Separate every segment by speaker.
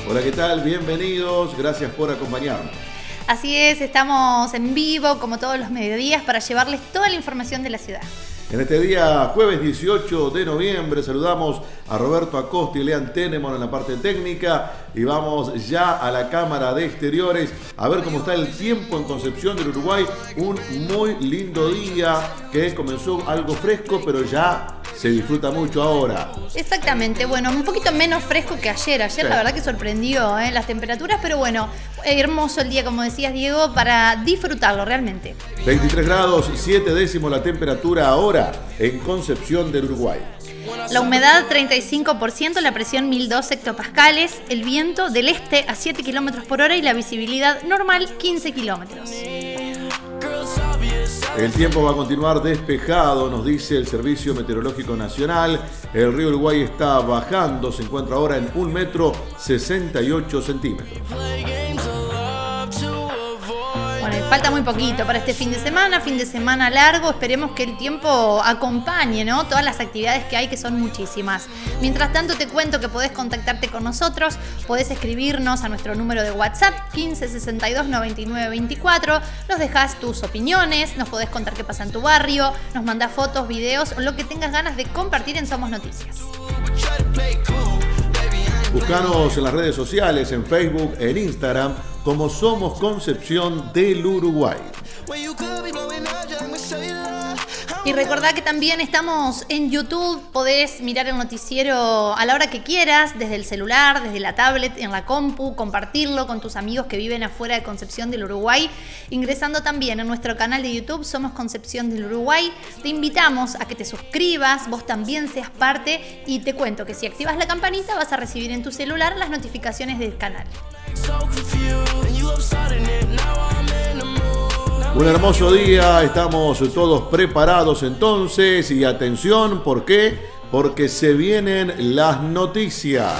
Speaker 1: Hola, ¿qué tal? Bienvenidos, gracias por acompañarnos.
Speaker 2: Así es, estamos en vivo como todos los mediodías para llevarles toda la información de la ciudad.
Speaker 1: En este día, jueves 18 de noviembre, saludamos a Roberto Acosta y Lean Tenemon en la parte técnica y vamos ya a la cámara de exteriores a ver cómo está el tiempo en Concepción del Uruguay. Un muy lindo día que comenzó algo fresco, pero ya se disfruta mucho ahora.
Speaker 2: Exactamente, bueno, un poquito menos fresco que ayer. Ayer sí, la verdad que sorprendió las temperaturas, pero bueno, hermoso el día, como decías, Diego, para disfrutarlo realmente.
Speaker 1: 23 grados, 7 décimos la temperatura ahora en Concepción del Uruguay.
Speaker 2: La humedad 35%, la presión 1002 hectopascales, el viento del este a 7 kilómetros por hora y la visibilidad normal 15 kilómetros.
Speaker 1: El tiempo va a continuar despejado, nos dice el Servicio Meteorológico Nacional. El río Uruguay está bajando, se encuentra ahora en 1,68 m.
Speaker 2: Bueno, falta muy poquito para este fin de semana largo. Esperemos que el tiempo acompañe, ¿no? Todas las actividades que hay, que son muchísimas. Mientras tanto, te cuento que podés contactarte con nosotros, podés escribirnos a nuestro número de WhatsApp 15 62 99 24. Nos dejás tus opiniones, nos podés contar qué pasa en tu barrio, nos mandás fotos, videos o lo que tengas ganas de compartir en Somos Noticias.
Speaker 1: Búscanos en las redes sociales, en Facebook, en Instagram, como Somos Concepción del Uruguay.
Speaker 2: Y recordá que también estamos en YouTube, podés mirar el noticiero a la hora que quieras, desde el celular, desde la tablet, en la compu, compartirlo con tus amigos que viven afuera de Concepción del Uruguay, ingresando también en nuestro canal de YouTube, Somos Concepción del Uruguay. Te invitamos a que te suscribas, vos también seas parte y te cuento que si activas la campanita vas a recibir en tu celular las notificaciones del canal.
Speaker 1: Un hermoso día, estamos todos preparados entonces y atención, ¿por qué? Porque se vienen las noticias.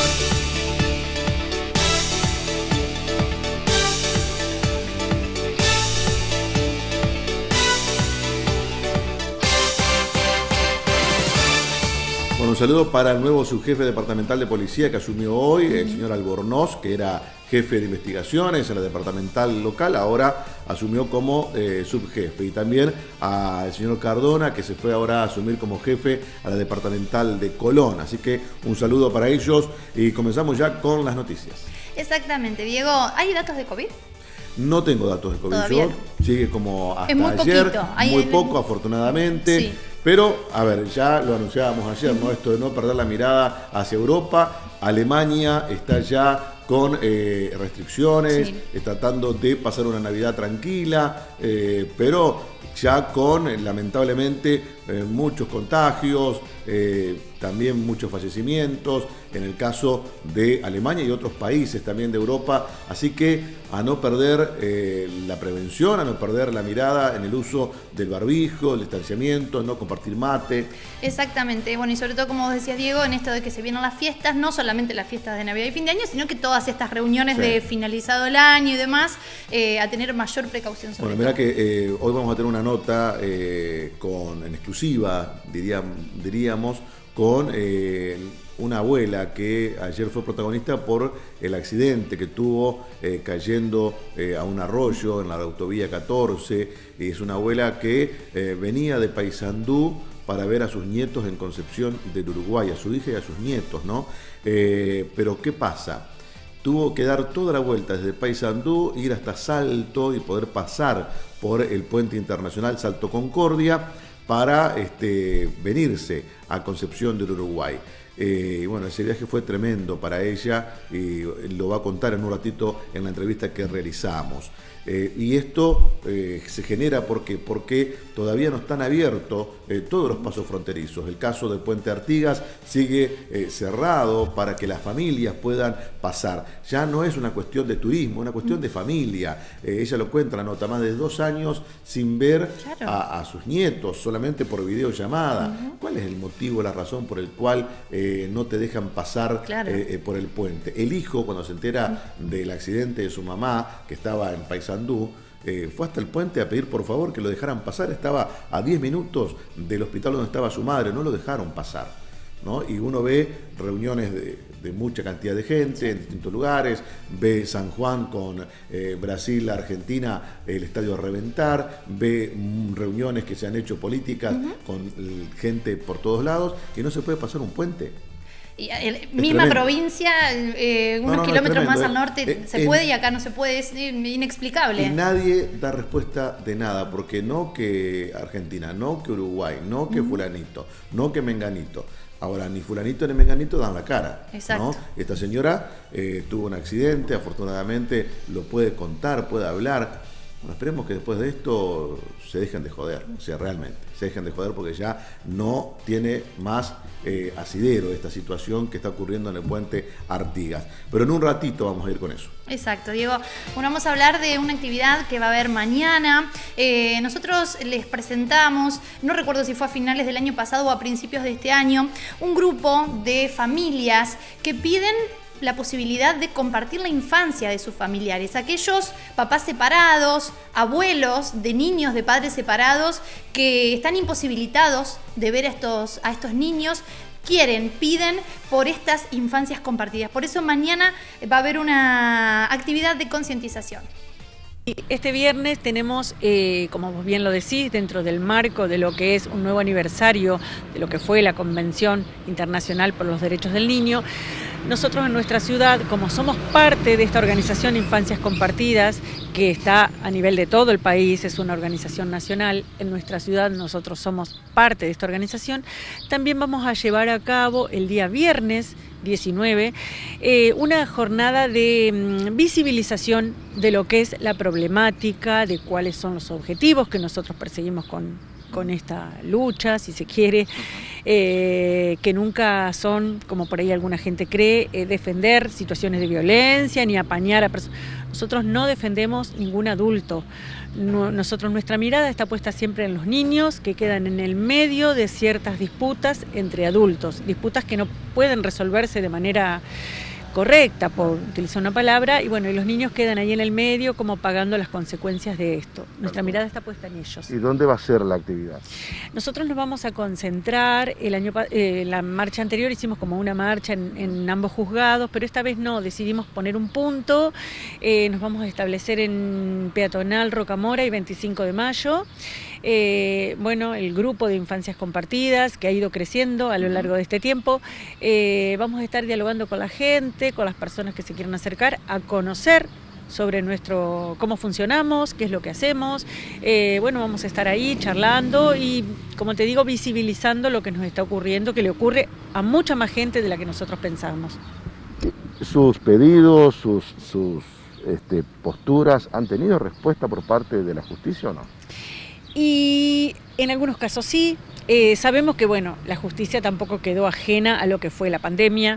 Speaker 1: Bueno, un saludo para el nuevo subjefe departamental de policía que asumió hoy, el señor Albornoz, que era jefe de investigaciones en la departamental local, ahora asumió como subjefe. Y también al señor Cardona, que se fue ahora a asumir como jefe a la departamental de Colón. Así que un saludo para ellos y comenzamos ya con las noticias.
Speaker 2: Exactamente, Diego. ¿Hay datos de COVID?
Speaker 1: No tengo datos de COVID.
Speaker 2: Todavía
Speaker 1: Yo sigue como hasta
Speaker 2: muy
Speaker 1: ayer,
Speaker 2: poquito.
Speaker 1: muy poco afortunadamente. Sí. Pero, a ver, ya lo anunciábamos ayer, ¿no? Esto de no perder la mirada hacia Europa. Alemania está ya con restricciones, sí, tratando de pasar una Navidad tranquila, pero ya con, lamentablemente, muchos contagios, también muchos fallecimientos, en el caso de Alemania y otros países también de Europa. Así que a no perder la prevención, a no perder la mirada en el uso del barbijo, el distanciamiento, no compartir mate.
Speaker 2: Exactamente, bueno, y sobre todo, como vos decías, Diego, en esto de que se vienen las fiestas, no solamente las fiestas de Navidad y fin de año, sino que todas estas reuniones, sí, de finalizado el año y demás, a tener mayor precaución sobre
Speaker 1: Bueno, mirá que hoy vamos a tener una nota en exclusiva, diríamos, con una abuela que ayer fue protagonista por el accidente que tuvo cayendo a un arroyo en la autovía 14. Es una abuela que venía de Paysandú para ver a sus nietos en Concepción del Uruguay, a su hija y a sus nietos, ¿no? Pero ¿qué pasa? Tuvo que dar toda la vuelta desde Paysandú, ir hasta Salto y poder pasar por el puente internacional Salto Concordia para venirse a Concepción del Uruguay. Bueno, ese viaje fue tremendo para ella y lo va a contar en un ratito en la entrevista que realizamos. Y esto se genera porque todavía no están abiertos todos los pasos fronterizos. El caso del Puente Artigas sigue cerrado para que las familias puedan pasar. Ya no es una cuestión de turismo, es una cuestión de familia. Ella lo cuenta en la nota, más de 2 años sin ver, claro, a sus nietos, solamente por videollamada. ¿Cuál es el motivo, la razón por el cual no te dejan pasar, claro, por el puente? El hijo, cuando se entera del accidente de su mamá, que estaba en Paysandú, fue hasta el puente a pedir por favor que lo dejaran pasar. Estaba a 10 minutos del hospital donde estaba su madre, no lo dejaron pasar, ¿no? Y uno ve reuniones de mucha cantidad de gente en distintos lugares, ve San Juan con Brasil, Argentina, el estadio a reventar, ve reuniones que se han hecho políticas con gente por todos lados, y no se puede pasar un puente.
Speaker 2: Misma provincia, unos kilómetros más al norte se puede y acá no se puede, es inexplicable.
Speaker 1: Y nadie da respuesta de nada, porque no que Argentina, no que Uruguay, no que fulanito, no que menganito. Ahora, ni fulanito ni menganito dan la cara.
Speaker 2: Exacto.
Speaker 1: ¿No? Esta señora tuvo un accidente, afortunadamente lo puede contar, puede hablar. Bueno, esperemos que después de esto se dejen de joder, o sea, realmente, se dejen de joder, porque ya no tiene más asidero esta situación que está ocurriendo en el puente Artigas. Pero en un ratito vamos a ir con eso.
Speaker 2: Exacto, Diego. Bueno, vamos a hablar de una actividad que va a haber mañana. Nosotros les presentamos, no recuerdo si fue a finales del año pasado o a principios de este año, un grupo de familias que piden la posibilidad de compartir la infancia de sus familiares. Aquellos papás separados, abuelos de niños de padres separados que están imposibilitados de ver a estos niños, piden por estas infancias compartidas. Por eso mañana va a haber una actividad de concientización.
Speaker 3: Este viernes tenemos, como vos bien lo decís, dentro del marco de lo que es un nuevo aniversario de lo que fue la Convención Internacional por los Derechos del Niño, nosotros en nuestra ciudad, como somos parte de esta organización Infancias Compartidas, que está a nivel de todo el país, es una organización nacional, en nuestra ciudad nosotros somos parte de esta organización, también vamos a llevar a cabo el día viernes 19, una jornada de visibilización de lo que es la problemática, de cuáles son los objetivos que nosotros perseguimos con esta lucha, si se quiere, que nunca son, como por ahí alguna gente cree, defender situaciones de violencia ni apañar a personas. Nosotros no defendemos ningún adulto. Nuestra mirada está puesta siempre en los niños que quedan en el medio de ciertas disputas entre adultos, disputas que no pueden resolverse de manera correcta, por utilizar una palabra, y bueno, y los niños quedan ahí en el medio como pagando las consecuencias de esto. Nuestra mirada está puesta en ellos.
Speaker 1: ¿Y dónde va a ser la actividad?
Speaker 3: Nosotros nos vamos a concentrar, la marcha anterior hicimos como una marcha en ambos juzgados, pero esta vez no, decidimos poner un punto, nos vamos a establecer en Peatonal Rocamora y 25 de mayo. Bueno, el grupo de Infancias Compartidas que ha ido creciendo a lo largo de este tiempo, vamos a estar dialogando con la gente, con las personas que se quieran acercar a conocer sobre cómo funcionamos, qué es lo que hacemos. Bueno, vamos a estar ahí charlando y, como te digo, visibilizando lo que nos está ocurriendo, que le ocurre a mucha más gente de la que nosotros pensamos.
Speaker 4: ¿Sus pedidos, sus posturas han tenido respuesta por parte de la justicia o no?
Speaker 3: Y en algunos casos sí. Sabemos que bueno, la justicia tampoco quedó ajena a lo que fue la pandemia,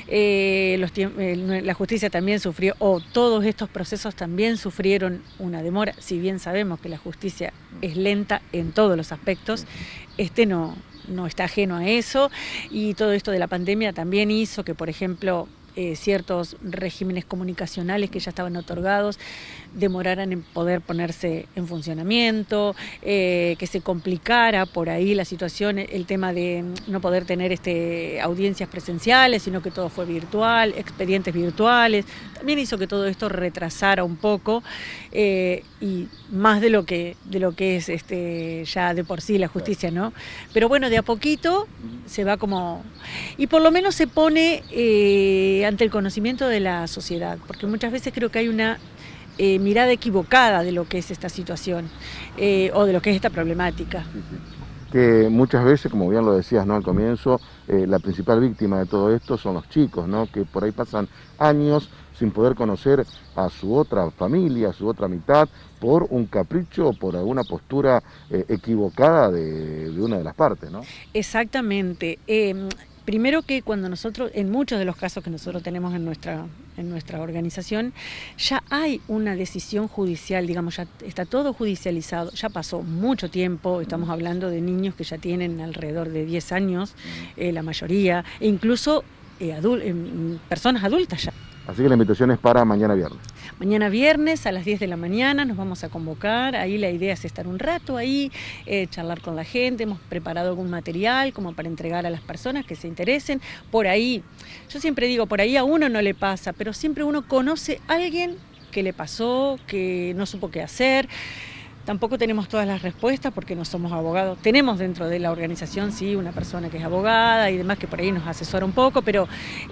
Speaker 3: la justicia también sufrió, todos estos procesos también sufrieron una demora, si bien sabemos que la justicia es lenta en todos los aspectos, no está ajeno a eso, y todo esto de la pandemia también hizo que, por ejemplo, ciertos regímenes comunicacionales que ya estaban otorgados demoraran en poder ponerse en funcionamiento, que se complicara por ahí la situación, el tema de no poder tener audiencias presenciales, sino que todo fue virtual, expedientes virtuales, también hizo que todo esto retrasara un poco, y más de lo que es ya de por sí la justicia, ¿no? Pero bueno, de a poquito se va como... Y por lo menos se pone ante el conocimiento de la sociedad, porque muchas veces creo que hay una mirada equivocada de lo que es esta situación o de lo que es esta problemática.
Speaker 4: Que muchas veces, como bien lo decías, ¿no?, al comienzo, la principal víctima de todo esto son los chicos, ¿no?, que por ahí pasan años sin poder conocer a su otra familia, a su otra mitad, por un capricho o por alguna postura equivocada de una de las partes, ¿no?
Speaker 3: Exactamente. Primero que cuando nosotros, en muchos de los casos que nosotros tenemos en nuestra organización, ya hay una decisión judicial, digamos, ya está todo judicializado, ya pasó mucho tiempo, estamos hablando de niños que ya tienen alrededor de 10 años, la mayoría, e incluso personas adultas ya.
Speaker 4: Así que la invitación es para mañana viernes.
Speaker 3: Mañana viernes a las 10 de la mañana nos vamos a convocar, ahí la idea es estar un rato ahí, charlar con la gente, hemos preparado algún material como para entregar a las personas que se interesen. Por ahí, yo siempre digo, por ahí a uno no le pasa, pero siempre uno conoce a alguien que le pasó, que no supo qué hacer. Tampoco tenemos todas las respuestas porque no somos abogados. Tenemos dentro de la organización, sí, una persona que es abogada y demás que por ahí nos asesora un poco, pero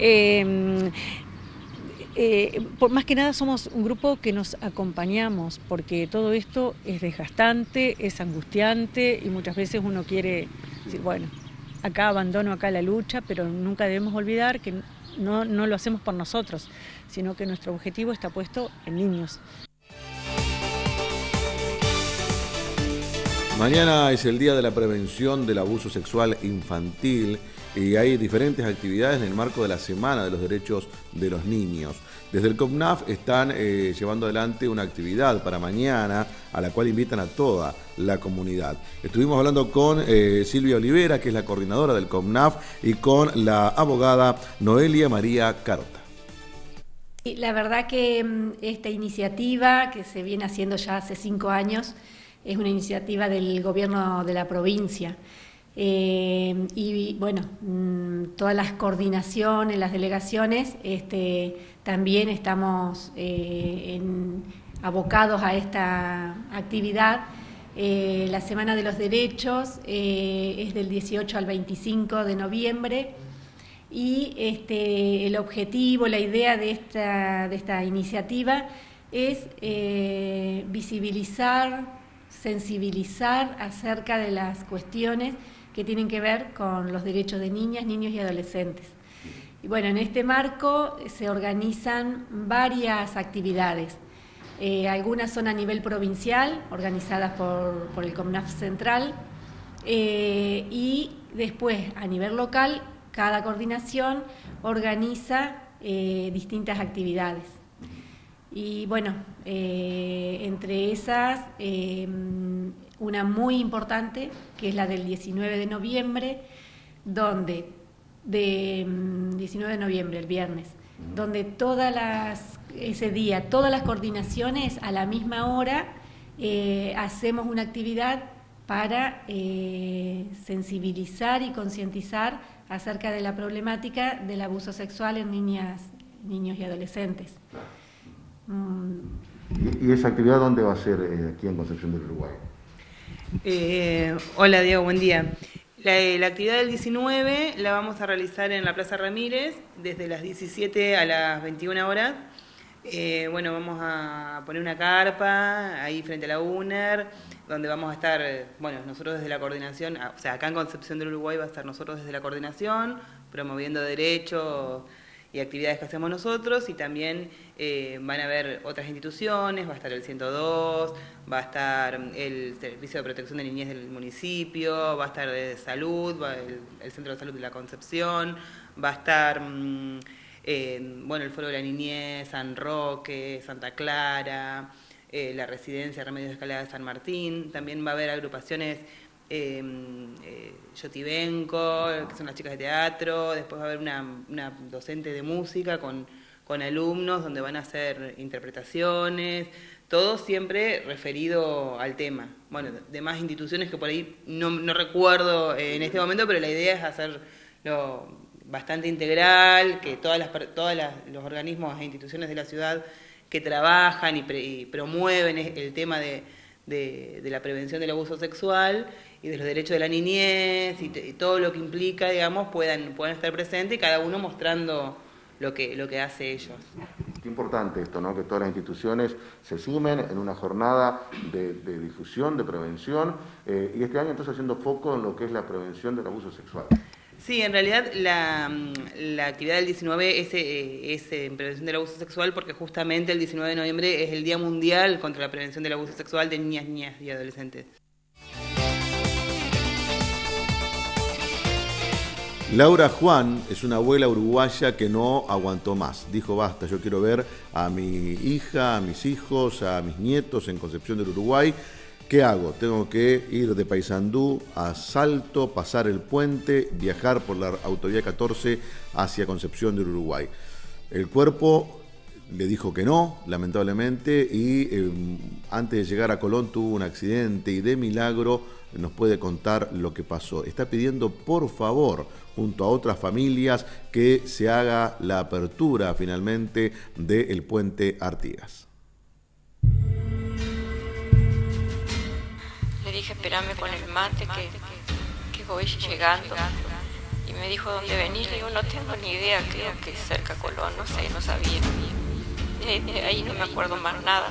Speaker 3: por más que nada somos un grupo que nos acompañamos porque todo esto es desgastante, es angustiante y muchas veces uno quiere decir, bueno, acá abandono acá la lucha, pero nunca debemos olvidar que no lo hacemos por nosotros, sino que nuestro objetivo está puesto en niños.
Speaker 1: Mañana es el Día de la Prevención del Abuso Sexual Infantil y hay diferentes actividades en el marco de la Semana de los Derechos de los Niños. Desde el CONAF están llevando adelante una actividad para mañana a la cual invitan a toda la comunidad. Estuvimos hablando con Silvia Olivera, que es la coordinadora del CONAF, y con la abogada Noelia María Carota.
Speaker 5: La verdad que esta iniciativa, que se viene haciendo ya hace 5 años, es una iniciativa del gobierno de la provincia. Y bueno, todas las coordinaciones, las delegaciones, también estamos abocados a esta actividad. La Semana de los Derechos es del 18 al 25 de noviembre y el objetivo, la idea de esta iniciativa es visibilizar, sensibilizar acerca de las cuestiones que tienen que ver con los derechos de niñas, niños y adolescentes. Y bueno, en este marco se organizan varias actividades. Algunas son a nivel provincial, organizadas por el CONAF Central, y después a nivel local, cada coordinación organiza distintas actividades. Y bueno, entre esas, una muy importante, que es la del 19 de noviembre, el viernes, donde ese día, todas las coordinaciones a la misma hora hacemos una actividad para sensibilizar y concientizar acerca de la problemática del abuso sexual en niñas, niños y adolescentes.
Speaker 4: ¿Y esa actividad dónde va a ser aquí en Concepción del Uruguay?
Speaker 6: Hola Diego, buen día. La actividad del 19 la vamos a realizar en la Plaza Ramírez desde las 17 a las 21 horas. Bueno, vamos a poner una carpa ahí frente a la UNER, donde vamos a estar, bueno, nosotros desde la coordinación, o sea, acá en Concepción del Uruguay va a estar nosotros desde la coordinación, promoviendo derechos y actividades que hacemos nosotros, y también van a haber otras instituciones, va a estar el 102, va a estar el Servicio de Protección de Niñez del municipio, va a estar de salud, el Centro de Salud de la Concepción, va a estar bueno, el Foro de la Niñez, San Roque, Santa Clara, la Residencia Remedios de Escalada de San Martín. También va a haber agrupaciones Yotibenco, que son las chicas de teatro. Después va a haber una docente de música con alumnos donde van a hacer interpretaciones, todo siempre referido al tema. Bueno, de más instituciones que por ahí no recuerdo en este momento, pero la idea es hacerlo bastante integral, que todos los organismos e instituciones de la ciudad que trabajan y promueven el tema de la prevención del abuso sexual y de los derechos de la niñez y todo lo que implica, digamos, puedan estar presentes y cada uno mostrando lo que hace ellos.
Speaker 4: Qué importante esto, ¿no? Que todas las instituciones se sumen en una jornada de difusión, de prevención, y este año entonces haciendo foco en lo que es la prevención del abuso sexual.
Speaker 6: Sí, en realidad la actividad del 19 es en prevención del abuso sexual porque justamente el 19 de noviembre es el Día Mundial contra la Prevención del Abuso Sexual de Niñas y Adolescentes.
Speaker 1: Laura Juan es una abuela uruguaya que no aguantó más. Dijo, basta, yo quiero ver a mi hija, a mis hijos, a mis nietos en Concepción del Uruguay. ¿Qué hago? Tengo que ir de Paysandú a Salto, pasar el puente, viajar por la autovía 14 hacia Concepción del Uruguay. El cuerpo le dijo que no, lamentablemente, y antes de llegar a Colón tuvo un accidente y de milagro nos puede contar lo que pasó. Está pidiendo, por favor, junto a otras familias, que se haga la apertura finalmente del puente Artigas.
Speaker 7: Le dije, espérame con el mate que voy llegando. Y me dijo, ¿dónde venís? Le digo, no tengo ni idea, creo que cerca Colón, no sé, no sabía. De ahí no me acuerdo más nada.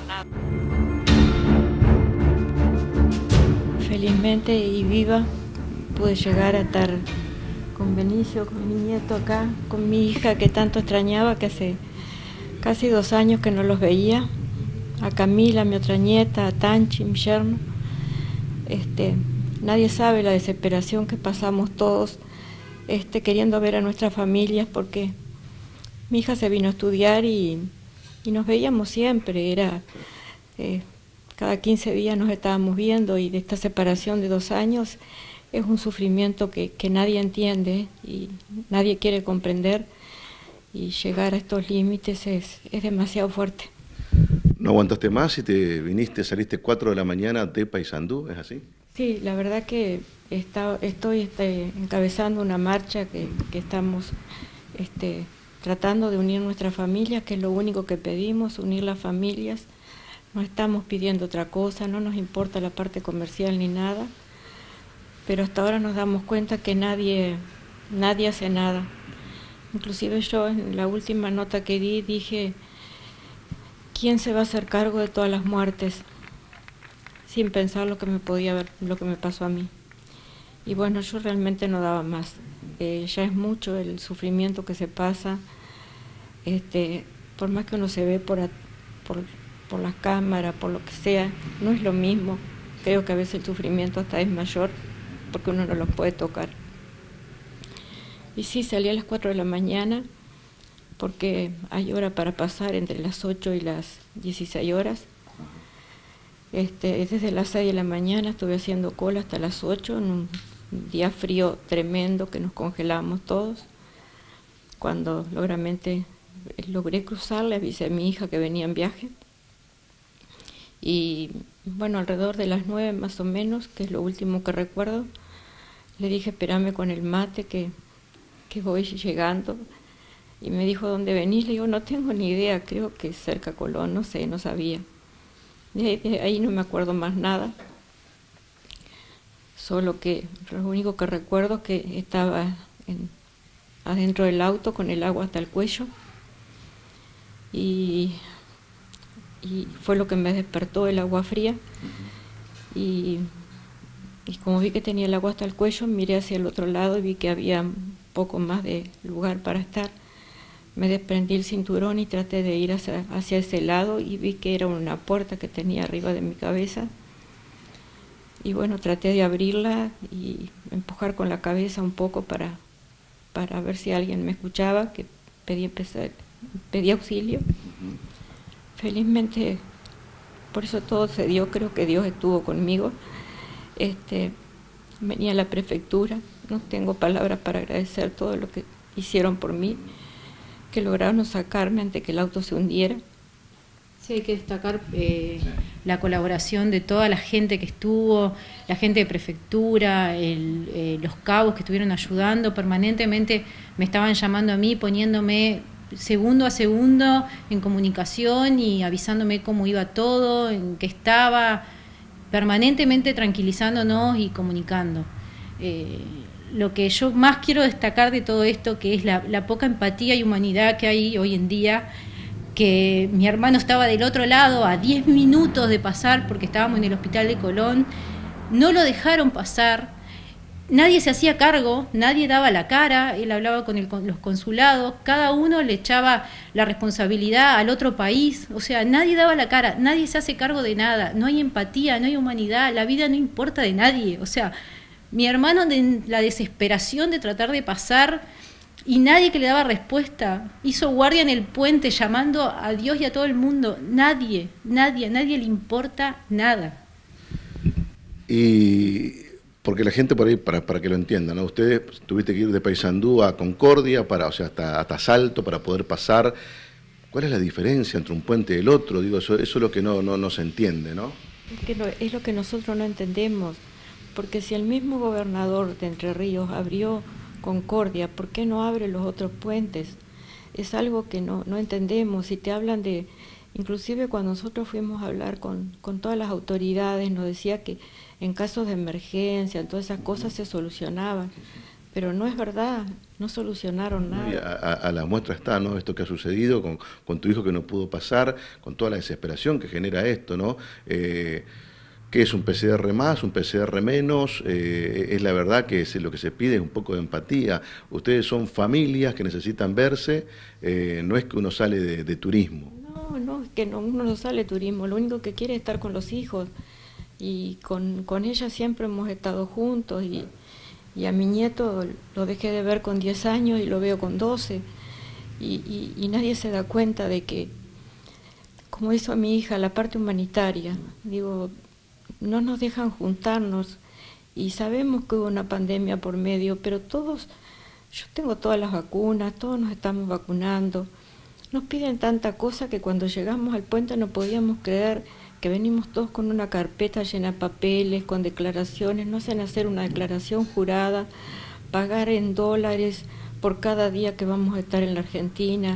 Speaker 8: Felizmente y viva pude llegar a estar con Benicio, con mi nieto acá, con mi hija que tanto extrañaba, que hace casi 2 años que no los veía, a Camila, mi otra nieta, a Tanchi, mi yerno. Nadie sabe la desesperación que pasamos todos queriendo ver a nuestras familias, porque mi hija se vino a estudiar y nos veíamos siempre, cada 15 días nos estábamos viendo, y de esta separación de 2 años es un sufrimiento que nadie entiende y nadie quiere comprender, y llegar a estos límites es demasiado fuerte.
Speaker 1: ¿No aguantaste más y te viniste, saliste 4 de la mañana de Paysandú, es así?
Speaker 8: Sí, la verdad que estoy encabezando una marcha que estamos tratando de unir nuestras familias, que es lo único que pedimos, unir las familias. No estamos pidiendo otra cosa, no nos importa la parte comercial ni nada, pero hasta ahora nos damos cuenta que nadie hace nada. Inclusive yo en la última nota que di dije, ¿quién se va a hacer cargo de todas las muertes? Sin pensar lo que me pasó a mí. Y bueno, yo realmente no daba más. Ya es mucho el sufrimiento que se pasa, por más que uno se ve por las cámaras, por lo que sea, no es lo mismo. Creo que a veces el sufrimiento hasta es mayor, porque uno no los puede tocar. Y sí, salí a las 4 de la mañana, porque hay hora para pasar entre las 8 y las 16 horas. Desde las 6 de la mañana estuve haciendo cola hasta las 8, en un día frío tremendo que nos congelamos todos. Cuando logré cruzar, le avisé a mi hija que venía en viaje. Y bueno, alrededor de las 9 más o menos, que es lo último que recuerdo, le dije, espérame con el mate que voy llegando. Y me dijo, ¿dónde venís? Le digo, no tengo ni idea, creo que cerca Colón, no sé, no sabía. De ahí no me acuerdo más nada. Solo que lo único que recuerdo es que estaba adentro del auto con el agua hasta el cuello. Y fue lo que me despertó, el agua fría. Y como vi que tenía el agua hasta el cuello, miré hacia el otro lado y vi que había un poco más de lugar para estar. Me desprendí el cinturón y traté de ir hacia ese lado, y vi que era una puerta que tenía arriba de mi cabeza. Y bueno, traté de abrirla y empujar con la cabeza un poco para ver si alguien me escuchaba, que pedí auxilio. Felizmente, por eso todo se dio, creo que Dios estuvo conmigo. Venía a la prefectura, no tengo palabras para agradecer todo lo que hicieron por mí, que lograron sacarme antes que el auto se hundiera.
Speaker 9: Sí, hay que destacar la colaboración de toda la gente que estuvo, la gente de prefectura, los cabos que estuvieron ayudando permanentemente, me estaban llamando a mí, poniéndome segundo a segundo en comunicación y avisándome cómo iba todo, en qué estaba, permanentemente tranquilizándonos y comunicando. Lo que yo más quiero destacar de todo esto, que es la poca empatía y humanidad que hay hoy en día, que mi hermano estaba del otro lado a 10 minutos de pasar, porque estábamos en el hospital de Colón, no lo dejaron pasar, nadie se hacía cargo, nadie daba la cara, él hablaba con los consulados, cada uno le echaba la responsabilidad al otro país, o sea, nadie daba la cara, nadie se hace cargo de nada, no hay empatía, no hay humanidad, la vida no importa de nadie, o sea, mi hermano, de la desesperación de tratar de pasar y nadie que le daba respuesta, hizo guardia en el puente llamando a Dios y a todo el mundo. Nadie le importa nada.
Speaker 1: Y porque la gente por ahí, para que lo entiendan, ¿no? Ustedes tuviste que ir de Paysandú a Concordia, hasta Salto para poder pasar.
Speaker 4: ¿Cuál es la diferencia entre un puente y el otro? Digo, eso es lo que no se entiende, ¿no?
Speaker 8: Es lo que nosotros no entendemos, porque si el mismo gobernador de Entre Ríos abrió Concordia, ¿por qué no abre los otros puentes? Es algo que no entendemos. Si te hablan de, inclusive cuando nosotros fuimos a hablar con todas las autoridades, nos decía que en casos de emergencia, todas esas cosas se solucionaban, pero no es verdad, no solucionaron nada.
Speaker 4: A la muestra está, ¿no? Esto que ha sucedido con tu hijo que no pudo pasar, con toda la desesperación que genera esto, ¿no? ¿Qué es un PCR más, un PCR menos? Es la verdad que lo que se pide es un poco de empatía. Ustedes son familias que necesitan verse, no es que uno sale de turismo.
Speaker 8: No, es que uno no sale de turismo, lo único que quiere es estar con los hijos, y con ella siempre hemos estado juntos, y a mi nieto lo dejé de ver con 10 años y lo veo con 12, y nadie se da cuenta de que, como hizo a mi hija, la parte humanitaria, digo, no nos dejan juntarnos, y sabemos que hubo una pandemia por medio, pero todos, yo tengo todas las vacunas, todos nos estamos vacunando, nos piden tanta cosa que cuando llegamos al puente no podíamos creer que venimos todos con una carpeta llena de papeles, con declaraciones, no hacen hacer una declaración jurada, pagar en dólares por cada día que vamos a estar en la Argentina.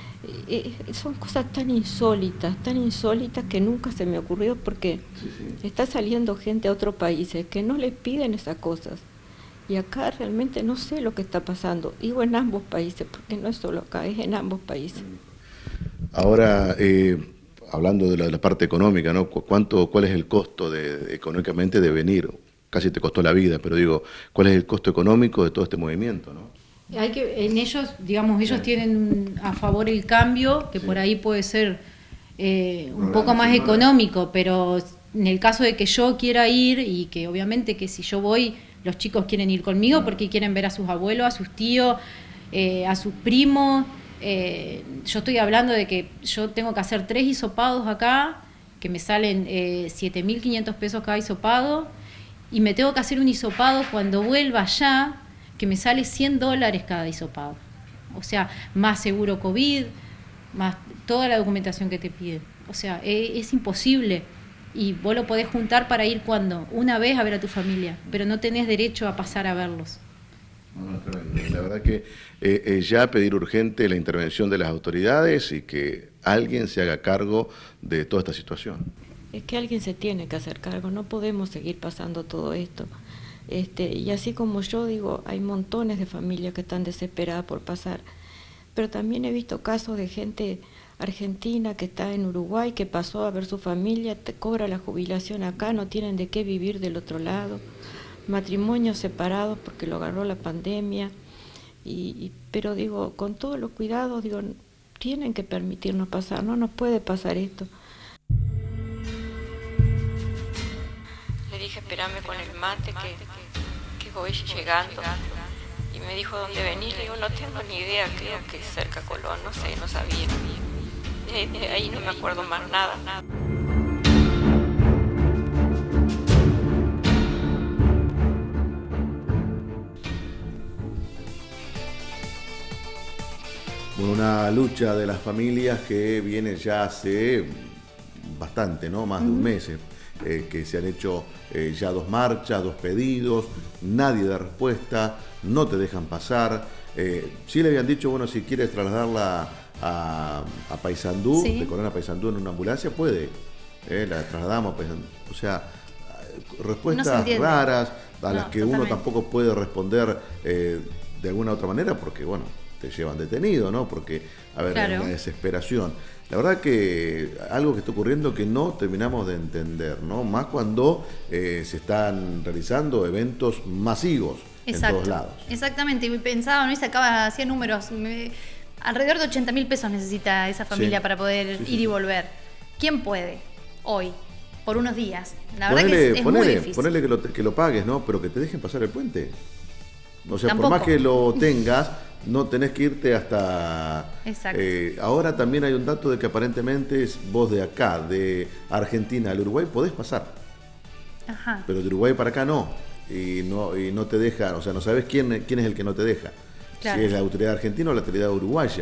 Speaker 8: Son cosas tan insólitas que nunca se me ocurrió, porque está saliendo gente a otros países que no les piden esas cosas. Y acá realmente no sé lo que está pasando. Digo en ambos países, porque no es solo acá, es en ambos países.
Speaker 4: Ahora, hablando de la parte económica, ¿no? ¿Cuál es el costo económicamente de venir? Casi te costó la vida, pero digo, ¿cuál es el costo económico de todo este movimiento, ¿no?
Speaker 9: En ellos, digamos, ellos tienen a favor el cambio, que por ahí puede ser un poco más económico, pero en el caso de que yo quiera ir, y que obviamente que si yo voy, los chicos quieren ir conmigo porque quieren ver a sus abuelos, a sus tíos, a sus primos. Yo estoy hablando de que yo tengo que hacer 3 hisopados acá, que me salen 7.500 pesos cada hisopado, y me tengo que hacer un hisopado cuando vuelva allá, que me sale $100 cada hisopado. O sea, más seguro COVID, más toda la documentación que te piden. O sea, es imposible. Y vos lo podés juntar para ir una vez a ver a tu familia, pero no tenés derecho a pasar a verlos.
Speaker 4: La verdad que ya pedir urgente la intervención de las autoridades y que alguien se haga cargo de toda esta situación.
Speaker 8: Es que alguien se tiene que hacer cargo, no podemos seguir pasando todo esto. Y así como yo digo, hay montones de familias que están desesperadas por pasar, pero también he visto casos de gente argentina que está en Uruguay, que pasó a ver su familia, te cobra la jubilación acá, no tienen de qué vivir del otro lado, matrimonios separados porque lo agarró la pandemia, pero digo, con todos los cuidados, digo, tienen que permitirnos pasar, no nos puede pasar esto.
Speaker 7: Le dije, espérame con el mate que voy llegando. Y me dijo, ¿dónde venís? Le digo, no tengo ni idea, creo que es cerca Colón, no sé, no sabía. De ahí no me acuerdo más nada.
Speaker 1: Bueno, una lucha de las familias que viene ya hace bastante, ¿no? Más de un mes, que se han hecho ya 2 marchas, 2 pedidos, nadie da respuesta, no te dejan pasar. Sí le habían dicho, bueno, si quieres trasladarla a Paysandú,
Speaker 2: sí,
Speaker 1: de Colón a Paysandú en una ambulancia, puede. La trasladamos a Paysandú. O sea, respuestas raras a las que uno tampoco puede responder de alguna otra manera, porque, bueno, te llevan detenido, ¿no? Porque, a ver, claro, la desesperación. La verdad que algo que está ocurriendo que no terminamos de entender, ¿no? Más cuando se están realizando eventos masivos. Exacto, en todos lados.
Speaker 2: Exactamente, y pensaba, ¿no? Y hacía números. Alrededor de 80.000 pesos necesita esa familia, sí, para poder ir y volver. ¿Quién puede hoy, por unos días? La verdad que es muy difícil.
Speaker 1: Ponele que lo pagues, ¿no? Pero que te dejen pasar el puente. O sea, tampoco, por más que lo tengas, no tenés que irte hasta...
Speaker 2: Exacto.
Speaker 1: Ahora también hay un dato de que aparentemente vos de acá, de Argentina al Uruguay, podés pasar.
Speaker 2: Ajá.
Speaker 1: Pero de Uruguay para acá no. Y no te dejan, o sea, no sabes quién es el que no te deja. Claro. Si es la autoridad argentina o la autoridad uruguaya.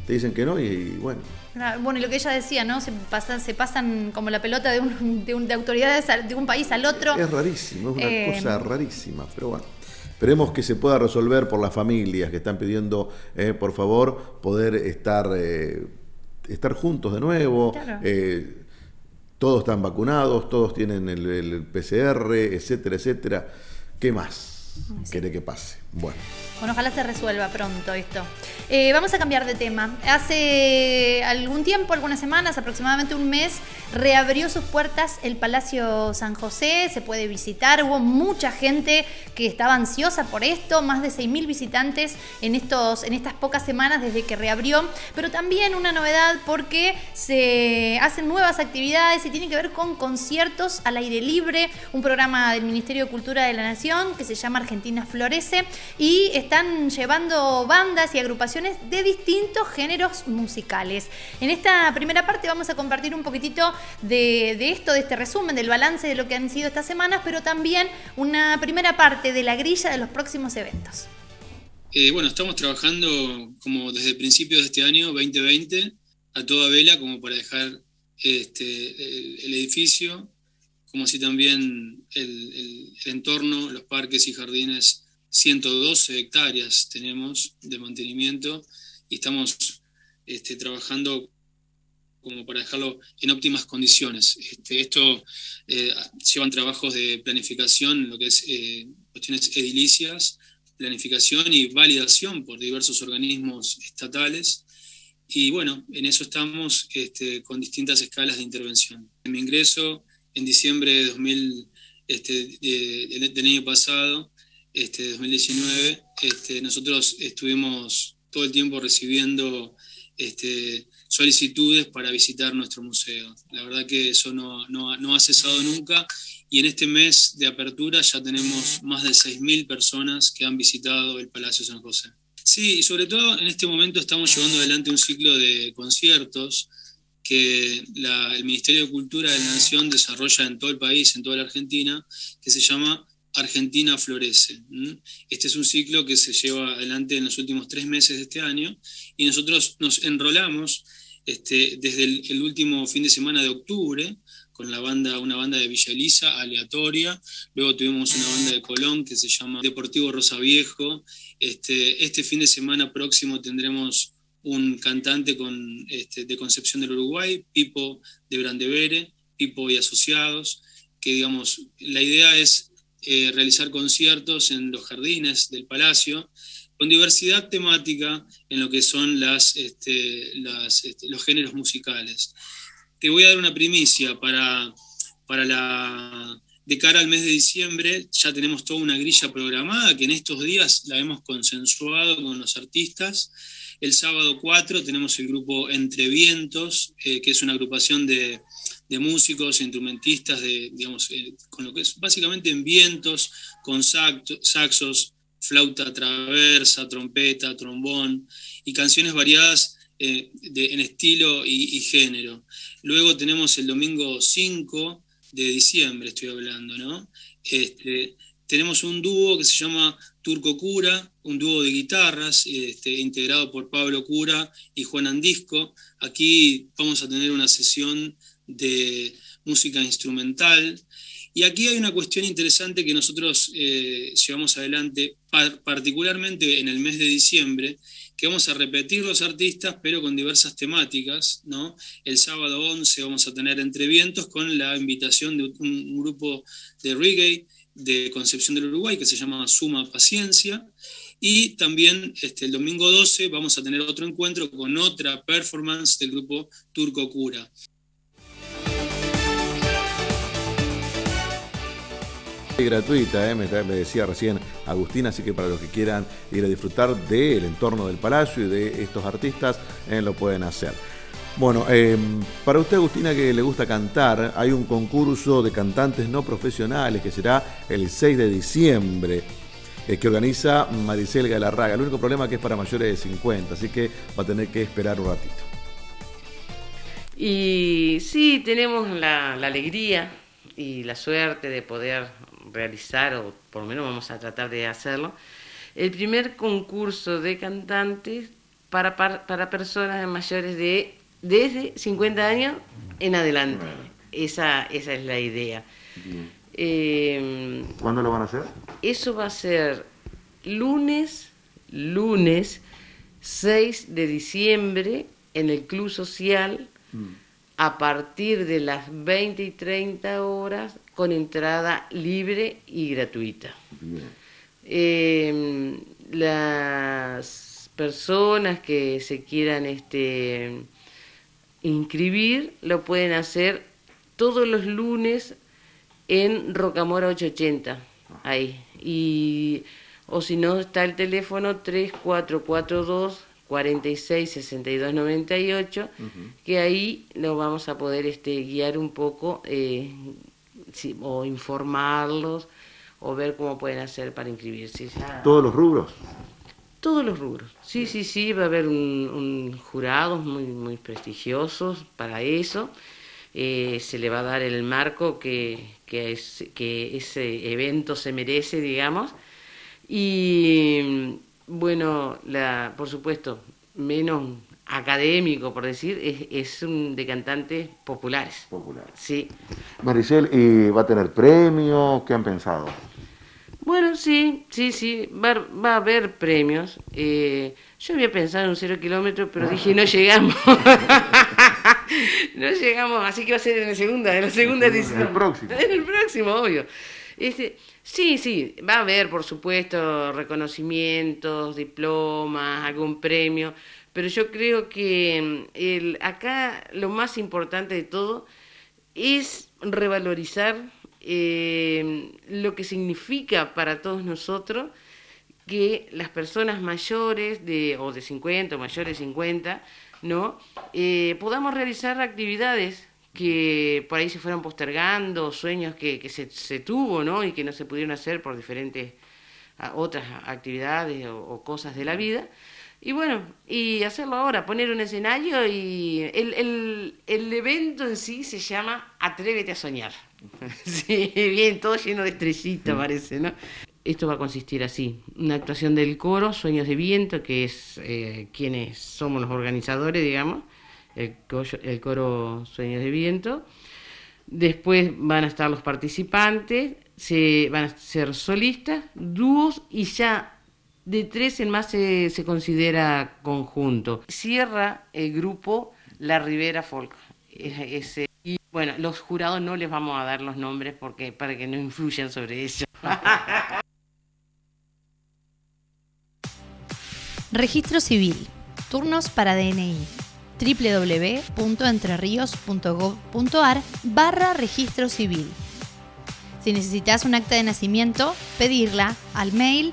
Speaker 1: te dicen que no y bueno.
Speaker 2: Bueno, y lo que ella decía, ¿no? Se pasan como la pelota de autoridades de un país al otro.
Speaker 1: Es rarísimo, es una cosa rarísima, pero bueno. Esperemos que se pueda resolver por las familias que están pidiendo, por favor, poder estar juntos de nuevo. Claro. Todos están vacunados, todos tienen el PCR, etcétera, etcétera. ¿Qué más quiere que pase? Bueno,
Speaker 2: ojalá se resuelva pronto esto. Vamos a cambiar de tema. Hace algún tiempo, algunas semanas, aproximadamente un mes, reabrió sus puertas el Palacio San José. Se puede visitar. Hubo mucha gente que estaba ansiosa por esto. Más de 6.000 visitantes en estas pocas semanas desde que reabrió. Pero también una novedad porque se hacen nuevas actividades y tiene que ver con conciertos al aire libre. Un programa del Ministerio de Cultura de la Nación que se llama Argentina Florece. Y están llevando bandas y agrupaciones de distintos géneros musicales. En esta primera parte vamos a compartir un poquitito de este resumen, del balance de lo que han sido estas semanas, pero también una primera parte de la grilla de los próximos eventos.
Speaker 10: Bueno, estamos trabajando como desde principios de este año, 2020, a toda vela como para dejar el edificio, como así también el entorno, los parques y jardines. 112 hectáreas tenemos de mantenimiento y estamos trabajando como para dejarlo en óptimas condiciones. Esto llevan trabajos de planificación, lo que es cuestiones edilicias, planificación y validación por diversos organismos estatales. Y bueno, en eso estamos con distintas escalas de intervención. En mi ingreso, en diciembre de del año pasado, 2019, nosotros estuvimos todo el tiempo recibiendo solicitudes para visitar nuestro museo. La verdad que eso no ha cesado nunca, y en este mes de apertura ya tenemos más de 6.000 personas que han visitado el Palacio San José. Sí, y sobre todo en este momento estamos llevando adelante un ciclo de conciertos que el Ministerio de Cultura de la Nación desarrolla en todo el país, en toda la Argentina, que se llama Argentina Florece. Este es un ciclo que se lleva adelante en los últimos 3 meses de este año, y nosotros nos enrolamos desde el último fin de semana de octubre con una banda de Villa Elisa, Aleatoria. Luego tuvimos una banda de Colón que se llama Deportivo Rosa Viejo. Este fin de semana próximo tendremos un cantante de Concepción del Uruguay, Pipo de Brandevere, Pipo y Asociados, que digamos, la idea es realizar conciertos en los jardines del Palacio con diversidad temática en lo que son los géneros musicales. Te voy a dar una primicia de cara al mes de diciembre. Ya tenemos toda una grilla programada que en estos días la hemos consensuado con los artistas. El sábado 4 tenemos el grupo Entre Vientos, que es una agrupación de músicos, instrumentistas, con lo que es básicamente en vientos, con saxos, flauta traversa, trompeta, trombón y canciones variadas en estilo y género. Luego tenemos el domingo 5 de diciembre, estoy hablando, ¿no? Tenemos un dúo que se llama Turco Cura, un dúo de guitarras, integrado por Pablo Cura y Juan Andisco. Aquí vamos a tener una sesión de música instrumental. Y aquí hay una cuestión interesante que nosotros llevamos adelante, particularmente en el mes de diciembre, que vamos a repetir los artistas, pero con diversas temáticas, ¿no? El sábado 11 vamos a tener Entre Vientos con la invitación de un grupo de reggae de Concepción del Uruguay que se llama Suma Paciencia. Y también el domingo 12 vamos a tener otro encuentro con otra performance del grupo Turco Cura.
Speaker 1: Gratuita, me decía recién Agustina, así que para los que quieran ir a disfrutar del entorno del Palacio y de estos artistas, lo pueden hacer. Bueno, para usted, Agustina, que le gusta cantar, hay un concurso de cantantes no profesionales que será el 6 de diciembre, que organiza Maricel Galarraga. El único problema es que es para mayores de 50, así que va a tener que esperar un ratito.
Speaker 11: Y sí, tenemos la alegría y la suerte de poder realizar, o por lo menos vamos a tratar de hacerlo, el primer concurso de cantantes para personas mayores de desde 50 años en adelante. Esa es la idea.
Speaker 4: ¿Cuándo lo van a hacer?
Speaker 11: Eso va a ser lunes 6 de diciembre en el Club Social a partir de las 20 y 30 horas con entrada libre y gratuita. Las personas que se quieran inscribir lo pueden hacer todos los lunes en Rocamora 880, ahí. O si no, está el teléfono 3442 46 62 98, que ahí lo vamos a poder guiar un poco, o informarlos, o ver cómo pueden hacer para inscribirse.
Speaker 4: ¿Todos los rubros?
Speaker 11: Todos los rubros, sí, va a haber un jurados muy prestigiosos para eso. Se le va a dar el marco que ese evento se merece, digamos. Y bueno, por supuesto, menos académico, por decir, es de cantantes populares. Sí.
Speaker 4: Maricel, ¿y va a tener premio? ¿Qué han pensado?
Speaker 11: Bueno, sí, va a haber premios. Yo había pensado en un 0 kilómetro, pero dije, no llegamos. No llegamos, así que va a ser en la segunda edición.
Speaker 4: En el próximo.
Speaker 11: En el próximo, obvio. Sí, va a haber, por supuesto, reconocimientos, diplomas, algún premio, pero yo creo que acá lo más importante de todo es revalorizar lo que significa para todos nosotros que las personas mayores de 50 o mayores de 50, ¿no? Podamos realizar actividades que por ahí se fueron postergando, sueños que se tuvo, ¿no? Y que no se pudieron hacer por diferentes otras actividades o cosas de la vida. Y bueno, y hacerlo ahora, poner un escenario, y el evento en sí se llama Atrévete a Soñar. Sí, bien, todo lleno de estrellitas parece, ¿no? Esto va a consistir así: una actuación del coro Sueños de Viento, que es quienes somos los organizadores, digamos, el coro Sueños de Viento. Después van a estar los participantes, van a ser solistas, dúos, y ya de 3 en más se considera conjunto. Cierra el grupo La Ribera Folk. Y bueno, los jurados no les vamos a dar los nombres para que no influyan sobre ellos.
Speaker 2: Registro Civil. Turnos para DNI. www.entrerios.gov.ar/registro civil. Si necesitas un acta de nacimiento, pedirla al mail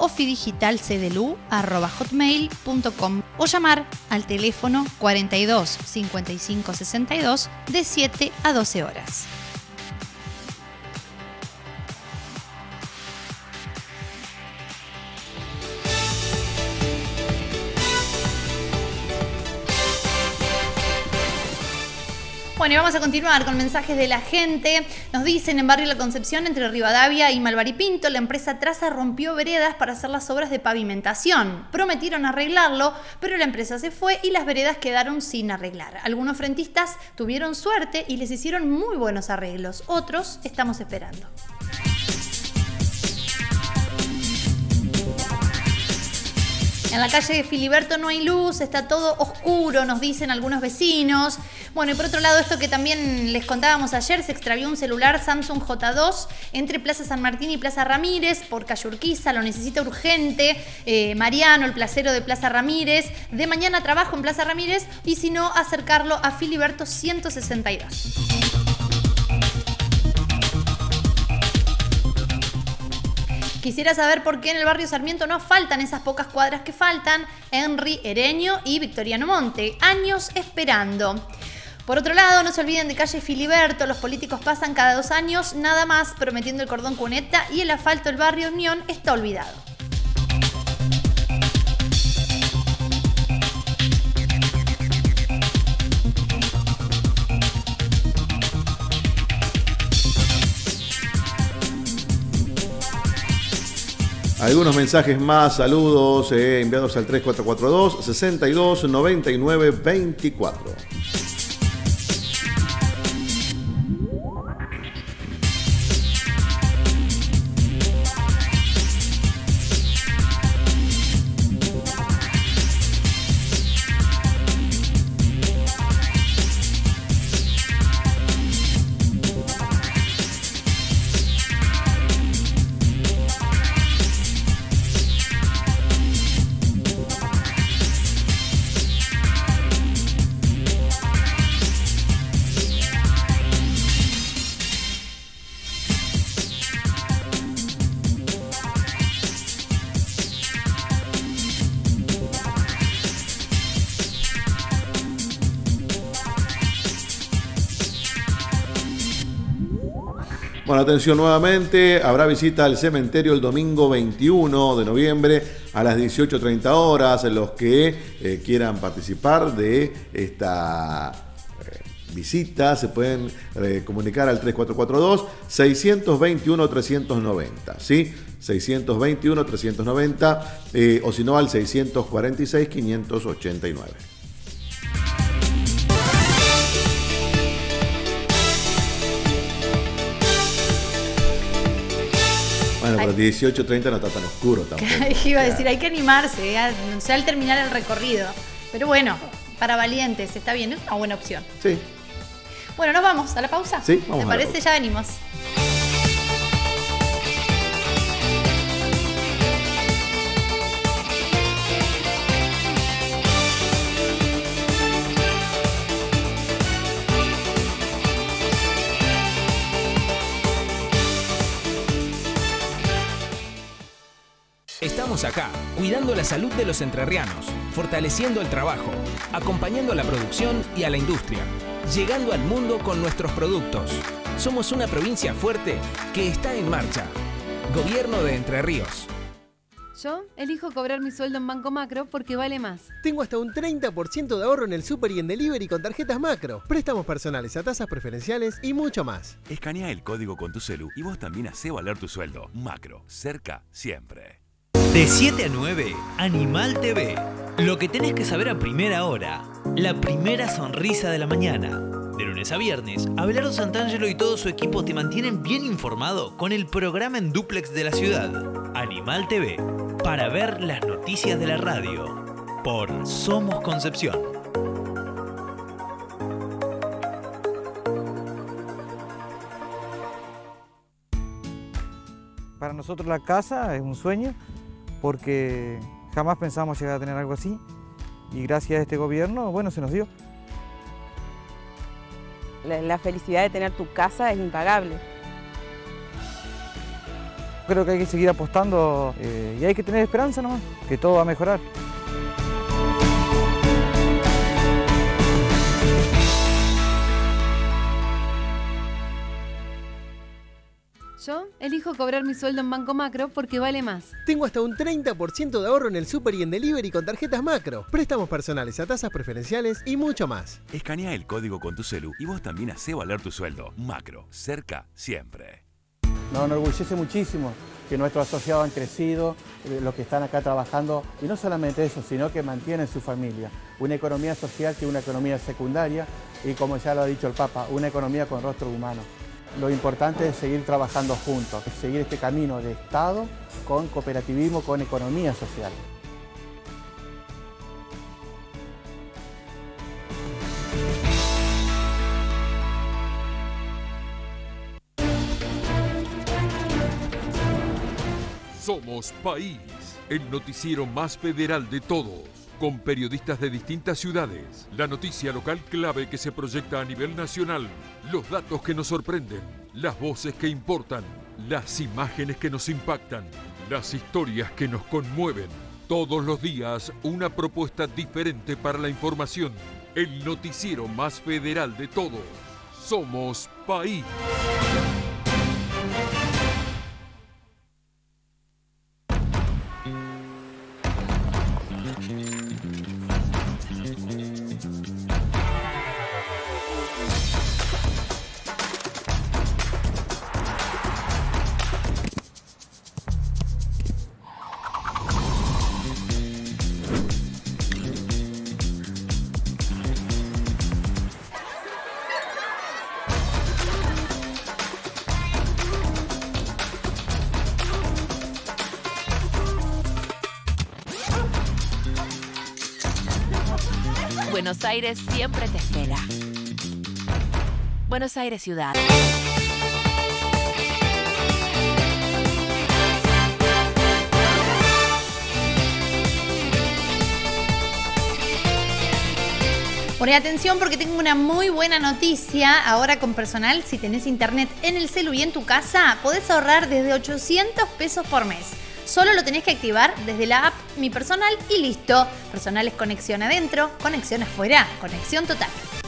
Speaker 2: ofidigitalcdlu@hotmail.com o llamar al teléfono 42 55 62 de 7 a 12 horas. Bueno, y vamos a continuar con mensajes de la gente. Nos dicen: en Barrio La Concepción, entre Rivadavia y Malvaripinto, la empresa Traza rompió veredas para hacer las obras de pavimentación. Prometieron arreglarlo, pero la empresa se fue y las veredas quedaron sin arreglar. Algunos frentistas tuvieron suerte y les hicieron muy buenos arreglos. Otros estamos esperando. En la calle de Filiberto no hay luz, está todo oscuro, nos dicen algunos vecinos. Bueno, y por otro lado, esto que también les contábamos ayer, se extravió un celular Samsung J2 entre Plaza San Martín y Plaza Ramírez por calle Urquiza, lo necesita urgente. Mariano, el placero de Plaza Ramírez, de mañana trabajo en Plaza Ramírez, y si no, acercarlo a Filiberto 162. Quisiera saber por qué en el barrio Sarmiento no faltan esas pocas cuadras que faltan. Henry, Ereño y Victoriano Monte. Años esperando. Por otro lado, no se olviden de calle Filiberto. Los políticos pasan cada 2 años, nada más, prometiendo el cordón cuneta, y el asfalto del barrio Unión está olvidado.
Speaker 1: Algunos mensajes más, saludos enviados al 3442 62 99 24. Bueno, atención nuevamente, habrá visita al cementerio el domingo 21 de noviembre a las 18:30 horas. Los que quieran participar de esta visita se pueden comunicar al 3442 621 390, ¿sí? 621 390 o si no al 646 589. Bueno, pero 18:30 no está tan oscuro tampoco.
Speaker 2: Iba a decir, hay que animarse, o sea, al terminar el recorrido. Pero bueno, para valientes, está bien, es una buena opción.
Speaker 1: Sí.
Speaker 2: Bueno, ¿nos vamos a la pausa?
Speaker 1: Sí, vamos.
Speaker 2: ¿Te parece? Ya venimos.
Speaker 12: Estamos acá, cuidando la salud de los entrerrianos, fortaleciendo el trabajo, acompañando a la producción y a la industria, llegando al mundo con nuestros productos. Somos una provincia fuerte que está en marcha. Gobierno de Entre Ríos.
Speaker 13: Yo elijo cobrar mi sueldo en Banco Macro porque vale más.
Speaker 14: Tengo hasta un 30% de ahorro en el súper y en delivery con tarjetas Macro. Préstamos personales a tasas preferenciales y mucho más.
Speaker 15: Escanea el código con tu celu y vos también hacé valer tu sueldo. Macro, cerca siempre.
Speaker 16: De 7 a 9, Animal TV. Lo que tenés que saber a primera hora. La primera sonrisa de la mañana. De lunes a viernes, Abelardo Santangelo y todo su equipo te mantienen bien informado con el programa en dúplex de la ciudad. Animal TV. Para ver las noticias de la radio. Por Somos Concepción.
Speaker 17: Para nosotros la casa es un sueño, porque jamás pensamos llegar a tener algo así y gracias a este gobierno, bueno, se nos dio.
Speaker 18: La felicidad de tener tu casa es impagable.
Speaker 17: Creo que hay que seguir apostando y hay que tener esperanza nomás, que todo va a mejorar.
Speaker 13: Yo elijo cobrar mi sueldo en Banco Macro porque vale más.
Speaker 14: Tengo hasta un 30% de ahorro en el súper y en delivery con tarjetas Macro. Préstamos personales a tasas preferenciales y mucho más.
Speaker 15: Escanea el código con tu celu y vos también hacé valer tu sueldo. Macro, cerca siempre.
Speaker 19: Nos enorgullece muchísimo que nuestros asociados han crecido, los que están acá trabajando, y no solamente eso, sino que mantienen su familia. Una economía social que es una economía secundaria y, como ya lo ha dicho el Papa, una economía con rostro humano. Lo importante es seguir trabajando juntos, es seguir este camino de Estado con cooperativismo, con economía social.
Speaker 20: Somos País, el noticiero más federal de todos, con periodistas de distintas ciudades, la noticia local clave que se proyecta a nivel nacional, los datos que nos sorprenden, las voces que importan, las imágenes que nos impactan, las historias que nos conmueven. Todos los días una propuesta diferente para la información, el noticiero más federal de todos. Somos País.
Speaker 21: Buenos Aires siempre te espera. Buenos Aires Ciudad.
Speaker 2: Poné atención porque tengo una muy buena noticia ahora con Personal. Si tenés internet en el celu y en tu casa, podés ahorrar desde 800 pesos por mes. Solo lo tenés que activar desde la app Mi Personal y listo. Personal es conexión adentro, conexión afuera, conexión total.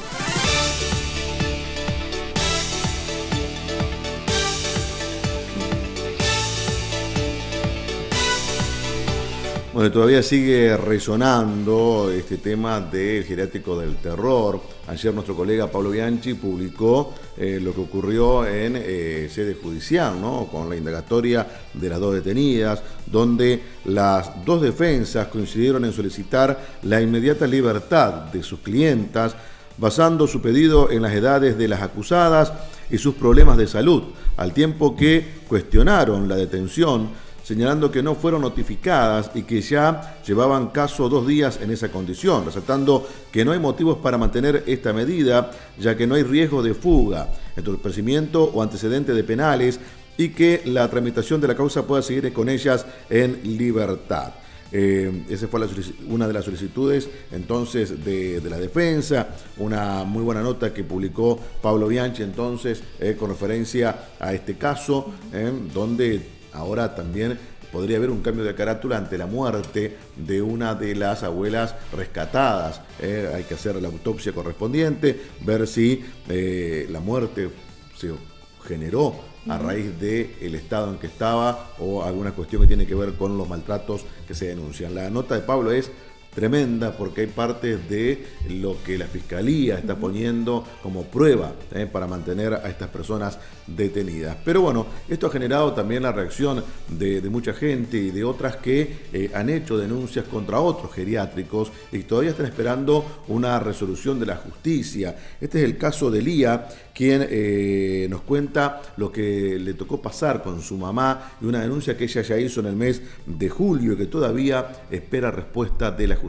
Speaker 1: Bueno, todavía sigue resonando este tema del geriátrico del terror. Ayer nuestro colega Pablo Bianchi publicó lo que ocurrió en sede judicial, ¿no? Con la indagatoria de las 2 detenidas, donde las 2 defensas coincidieron en solicitar la inmediata libertad de sus clientas, basando su pedido en las edades de las acusadas y sus problemas de salud, al tiempo que cuestionaron la detención, señalando que no fueron notificadas y que ya llevaban caso 2 días en esa condición, resaltando que no hay motivos para mantener esta medida, ya que no hay riesgo de fuga, entorpecimiento o antecedente de penales y que la tramitación de la causa pueda seguir con ellas en libertad. Esa fue una de las solicitudes entonces de la defensa, una muy buena nota que publicó Pablo Bianchi entonces con referencia a este caso, donde ahora también podría haber un cambio de carátula ante la muerte de una de las abuelas rescatadas. Hay que hacer la autopsia correspondiente, ver si la muerte se generó a raíz del estado en que estaba o alguna cuestión que tiene que ver con los maltratos que se denuncian. La nota de Pablo es tremenda porque hay partes de lo que la Fiscalía está poniendo como prueba para mantener a estas personas detenidas. Pero bueno, esto ha generado también la reacción de mucha gente y de otras que han hecho denuncias contra otros geriátricos y todavía están esperando una resolución de la justicia. Este es el caso de Lía, quien nos cuenta lo que le tocó pasar con su mamá y una denuncia que ella ya hizo en el mes de julio y que todavía espera respuesta de la justicia.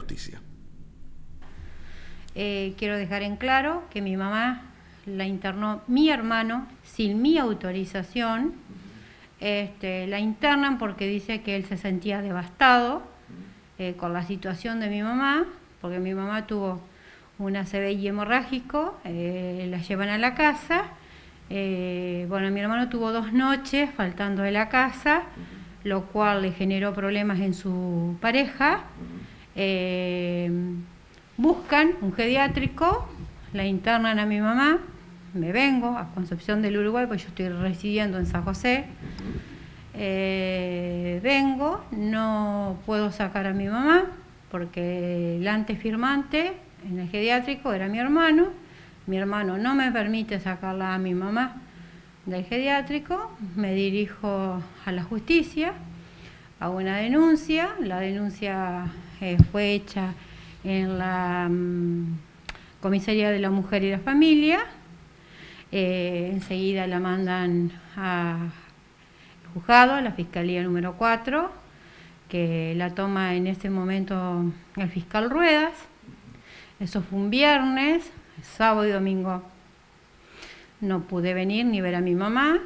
Speaker 22: Quiero dejar en claro que mi mamá la internó mi hermano sin mi autorización. La internan porque dice que él se sentía devastado con la situación de mi mamá, porque mi mamá tuvo una CBI hemorrágico, la llevan a la casa. Bueno, mi hermano tuvo 2 noches faltando de la casa, lo cual le generó problemas en su pareja. Buscan un geriátrico, la internan a mi mamá, me vengo a Concepción del Uruguay, pues yo estoy residiendo en San José. Vengo, no puedo sacar a mi mamá porque el antes firmante en el geriátrico era mi hermano no me permite sacarla a mi mamá del geriátrico, me dirijo a la justicia, hago una denuncia, la denuncia fue hecha en la Comisaría de la Mujer y la Familia, enseguida la mandan al juzgado, a la Fiscalía número 4, que la toma en ese momento el fiscal Ruedas. Eso fue un viernes, sábado y domingo no pude venir ni ver a mi mamá.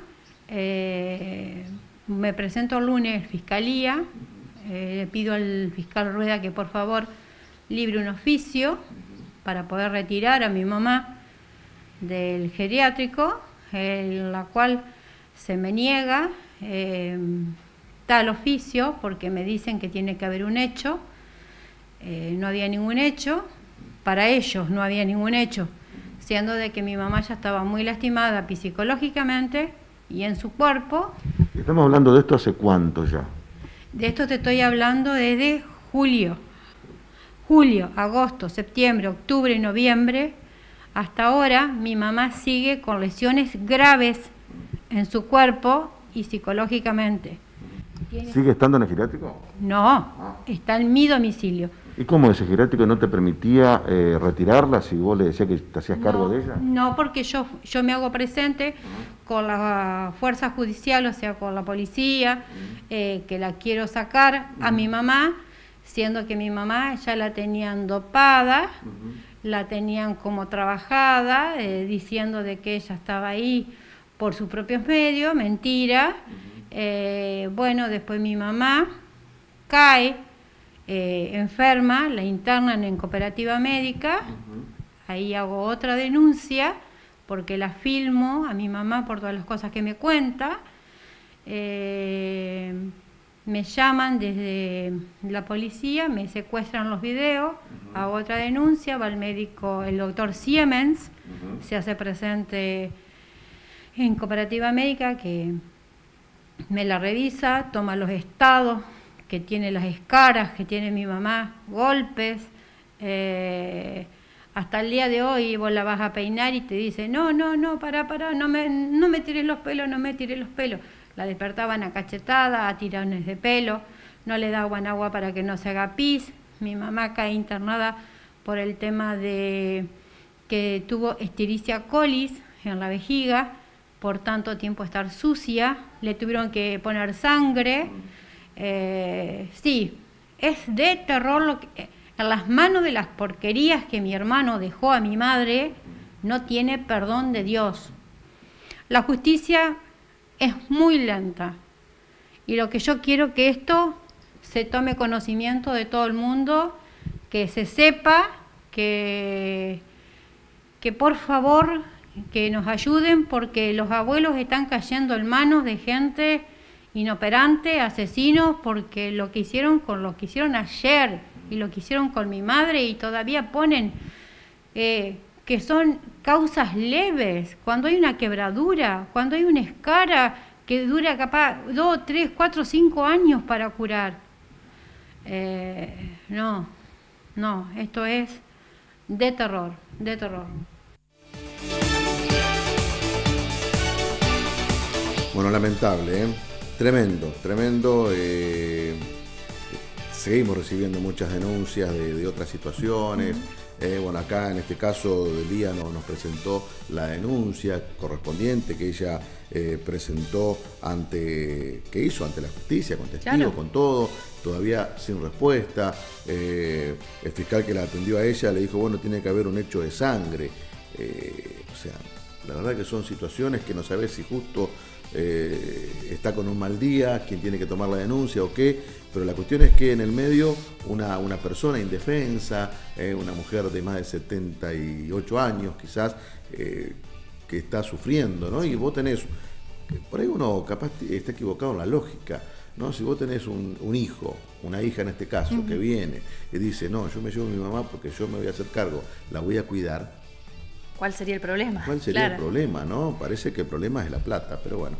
Speaker 22: Me presento el lunes en Fiscalía, le pido al fiscal Rueda que por favor libre un oficio para poder retirar a mi mamá del geriátrico, en la cual se me niega tal oficio porque me dicen que tiene que haber un hecho. No había ningún hecho, para ellos no había ningún hecho, siendo de que mi mamá ya estaba muy lastimada psicológicamente y en su cuerpo.
Speaker 4: Estamos hablando de esto hace cuánto ya.
Speaker 22: De esto te estoy hablando desde julio, agosto, septiembre, octubre, noviembre. Hasta ahora mi mamá sigue con lesiones graves en su cuerpo y psicológicamente.
Speaker 4: ¿Sigue estando en el geriátrico?
Speaker 22: No, está en mi domicilio.
Speaker 4: ¿Y cómo ese geriátrico no te permitía retirarla si vos le decías que te hacías cargo de ella?
Speaker 22: No, porque yo me hago presente con la fuerza judicial, o sea, con la policía, que la quiero sacar a mi mamá, siendo que mi mamá ya la tenían dopada, la tenían como trabajada, diciendo de que ella estaba ahí por sus propios medios, mentira. Bueno, después mi mamá cae enferma, la internan en cooperativa médica, ahí hago otra denuncia, porque la filmo a mi mamá por todas las cosas que me cuenta. Me llaman desde la policía, me secuestran los videos, hago otra denuncia, va el médico, el doctor Siemens, se hace presente en cooperativa médica, que me la revisa, toma los estados que tiene, las escaras que tiene mi mamá, golpes. Hasta el día de hoy vos la vas a peinar y te dice, no, pará, no me tires los pelos, no me tires los pelos. La despertaban a cachetada, a tirones de pelo, no le daban agua para que no se haga pis. Mi mamá cae internada por el tema de que tuvo Escherichia coli en la vejiga, por tanto tiempo estar sucia, le tuvieron que poner sangre. Sí, es de terror lo que, en las manos de las porquerías que mi hermano dejó a mi madre, no tiene perdón de Dios. La justicia es muy lenta y lo que yo quiero que esto se tome conocimiento de todo el mundo, que se sepa, que por favor que nos ayuden, porque los abuelos están cayendo en manos de gente inoperante, asesinos, porque lo que hicieron con lo que hicieron ayer y lo que hicieron con mi madre, y todavía ponen que son causas leves, cuando hay una quebradura, cuando hay una escara que dura capaz 2, 3, 4, 5 años para curar. No, esto es de terror, de terror.
Speaker 1: Bueno, lamentable, tremendo. Seguimos recibiendo muchas denuncias de otras situaciones. Bueno, acá en este caso Delía nos presentó la denuncia correspondiente que ella presentó ante la justicia, con testigos, claro, con todo, todavía sin respuesta. El fiscal que la atendió a ella le dijo, bueno, tiene que haber un hecho de sangre. O sea, la verdad que son situaciones que no sabés si justo está con un mal día, quién tiene que tomar la denuncia o qué, pero la cuestión es que en el medio una persona indefensa, una mujer de más de 78 años quizás, que está sufriendo, ¿no? Y vos tenés, por ahí uno capaz está equivocado en la lógica, ¿no? Si vos tenés un hijo, una hija en este caso, que viene y dice, no, yo me llevo a mi mamá porque yo me voy a hacer cargo, la voy a cuidar.
Speaker 2: ¿Cuál sería el problema?
Speaker 1: ¿Cuál sería el problema, no? Parece que el problema es la plata, pero bueno,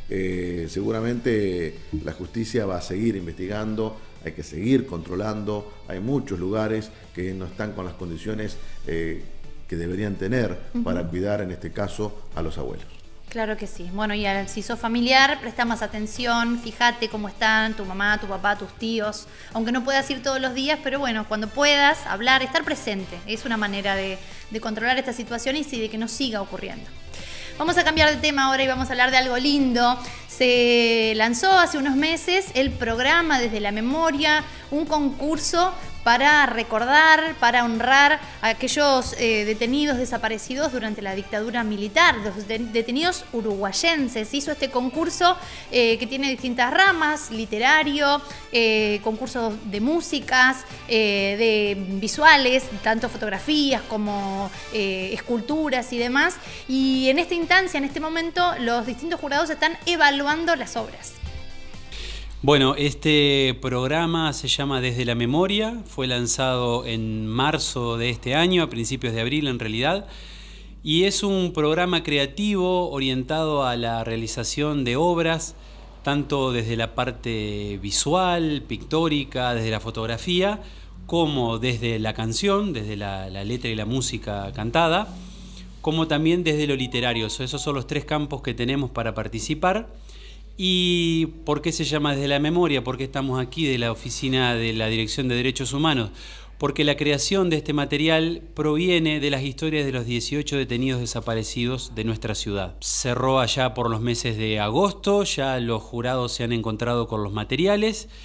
Speaker 1: seguramente la justicia va a seguir investigando, hay que seguir controlando, hay muchos lugares que no están con las condiciones que deberían tener para cuidar, en este caso, a los abuelos.
Speaker 2: Claro que sí. Bueno, y si sos familiar, presta más atención, fíjate cómo están tu mamá, tu papá, tus tíos, aunque no puedas ir todos los días, pero bueno, cuando puedas hablar, estar presente, es una manera de controlar esta situación y de que no siga ocurriendo. Vamos a cambiar de tema ahora y vamos a hablar de algo lindo. Se lanzó hace unos meses el programa Desde la Memoria, un concurso para recordar, para honrar a aquellos detenidos desaparecidos durante la dictadura militar, los detenidos uruguayenses. Hizo este concurso que tiene distintas ramas, literario, concursos de músicas, de visuales, tanto fotografías como esculturas y demás. Y en esta instancia, en este momento, los distintos jurados están evaluando las obras.
Speaker 3: Bueno, este programa se llama Desde la Memoria, fue lanzado en marzo de este año, a principios de abril en realidad, y es un programa creativo orientado a la realización de obras, tanto desde la parte visual, pictórica, desde la fotografía, como desde la canción, desde la letra y la música cantada, como también desde lo literario. Esos son los tres campos que tenemos para participar. ¿Y por qué se llama Desde la Memoria? ¿Por qué estamos aquí de la Oficina de la Dirección de Derechos Humanos? Porque la creación de este material proviene de las historias de los 18 detenidos desaparecidos de nuestra ciudad. Cerró allá por los meses de agosto, ya los jurados se han encontrado con los materiales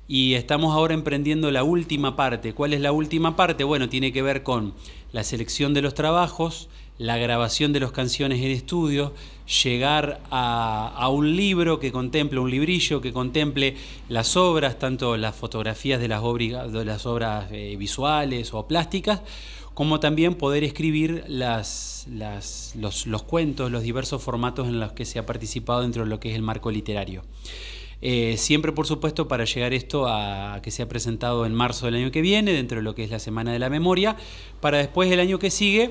Speaker 3: y estamos ahora emprendiendo la última parte. ¿Cuál es la última parte? Bueno, tiene que ver con la selección de los trabajos, la grabación de las canciones en estudio, llegar a un libro que contemple, un librillo que contemple las obras, tanto las fotografías de las obras visuales o plásticas, como también poder escribir los cuentos, los diversos formatos en los que se ha participado dentro de lo que es el marco literario. Siempre, por supuesto, para llegar esto a que sea presentado en marzo del año que viene, dentro de lo que es la Semana de la Memoria, para después el año que sigue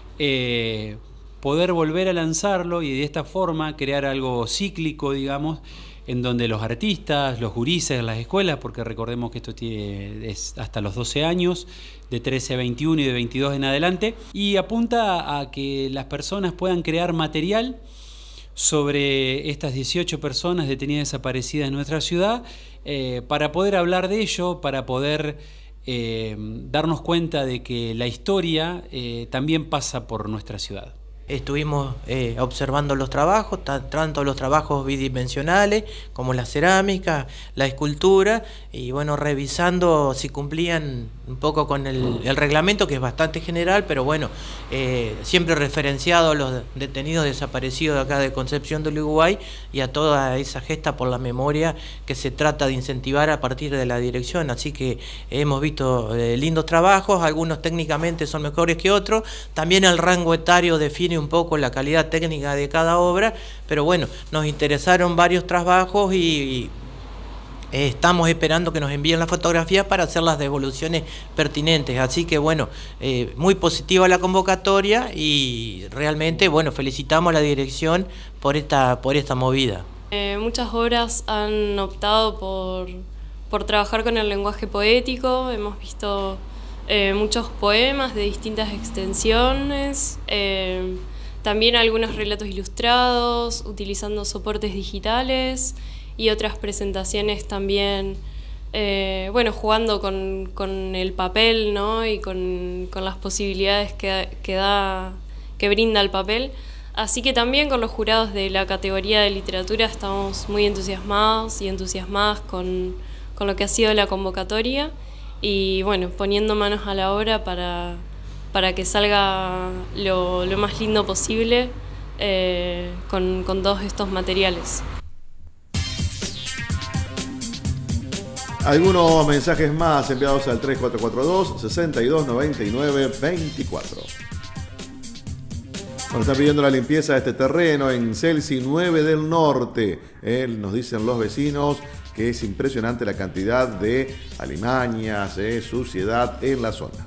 Speaker 3: poder volver a lanzarlo y de esta forma crear algo cíclico, digamos, en donde los artistas, los gurises en las escuelas, porque recordemos que esto es hasta los 12 años, de 13 a 21 y de 22 en adelante, y apunta a que las personas puedan crear material sobre estas 18 personas detenidas y desaparecidas en nuestra ciudad, para poder hablar de ello, para poder darnos cuenta de que la historia también pasa por nuestra ciudad.
Speaker 5: Estuvimos observando los trabajos, tanto los trabajos bidimensionales como la cerámica, la escultura, y bueno, revisando si cumplían un poco con el reglamento, que es bastante general, pero bueno, siempre referenciado a los detenidos desaparecidos de acá de Concepción del Uruguay y a toda esa gesta por la memoria que se trata de incentivar a partir de la dirección. Así que hemos visto lindos trabajos, algunos técnicamente son mejores que otros, también el rango etario define un poco la calidad técnica de cada obra, pero bueno, nos interesaron varios trabajos y estamos esperando que nos envíen las fotografías para hacer las devoluciones pertinentes. Así que bueno, muy positiva la convocatoria y realmente, bueno, felicitamos a la dirección por esta movida.
Speaker 6: Muchas obras han optado por trabajar con el lenguaje poético. Hemos visto muchos poemas de distintas extensiones, también algunos relatos ilustrados, utilizando soportes digitales y otras presentaciones también, bueno, jugando con el papel, ¿no? Y con las posibilidades que brinda el papel. Así que también con los jurados de la categoría de literatura estamos muy entusiasmados y entusiasmadas con lo que ha sido la convocatoria y bueno, poniendo manos a la obra para que salga lo más lindo posible con todos estos materiales.
Speaker 1: Algunos mensajes más enviados al 3442-6299-24. Nos están pidiendo la limpieza de este terreno en Celsi 9 del Norte. Nos dicen los vecinos que es impresionante la cantidad de alimañas, suciedad en la zona.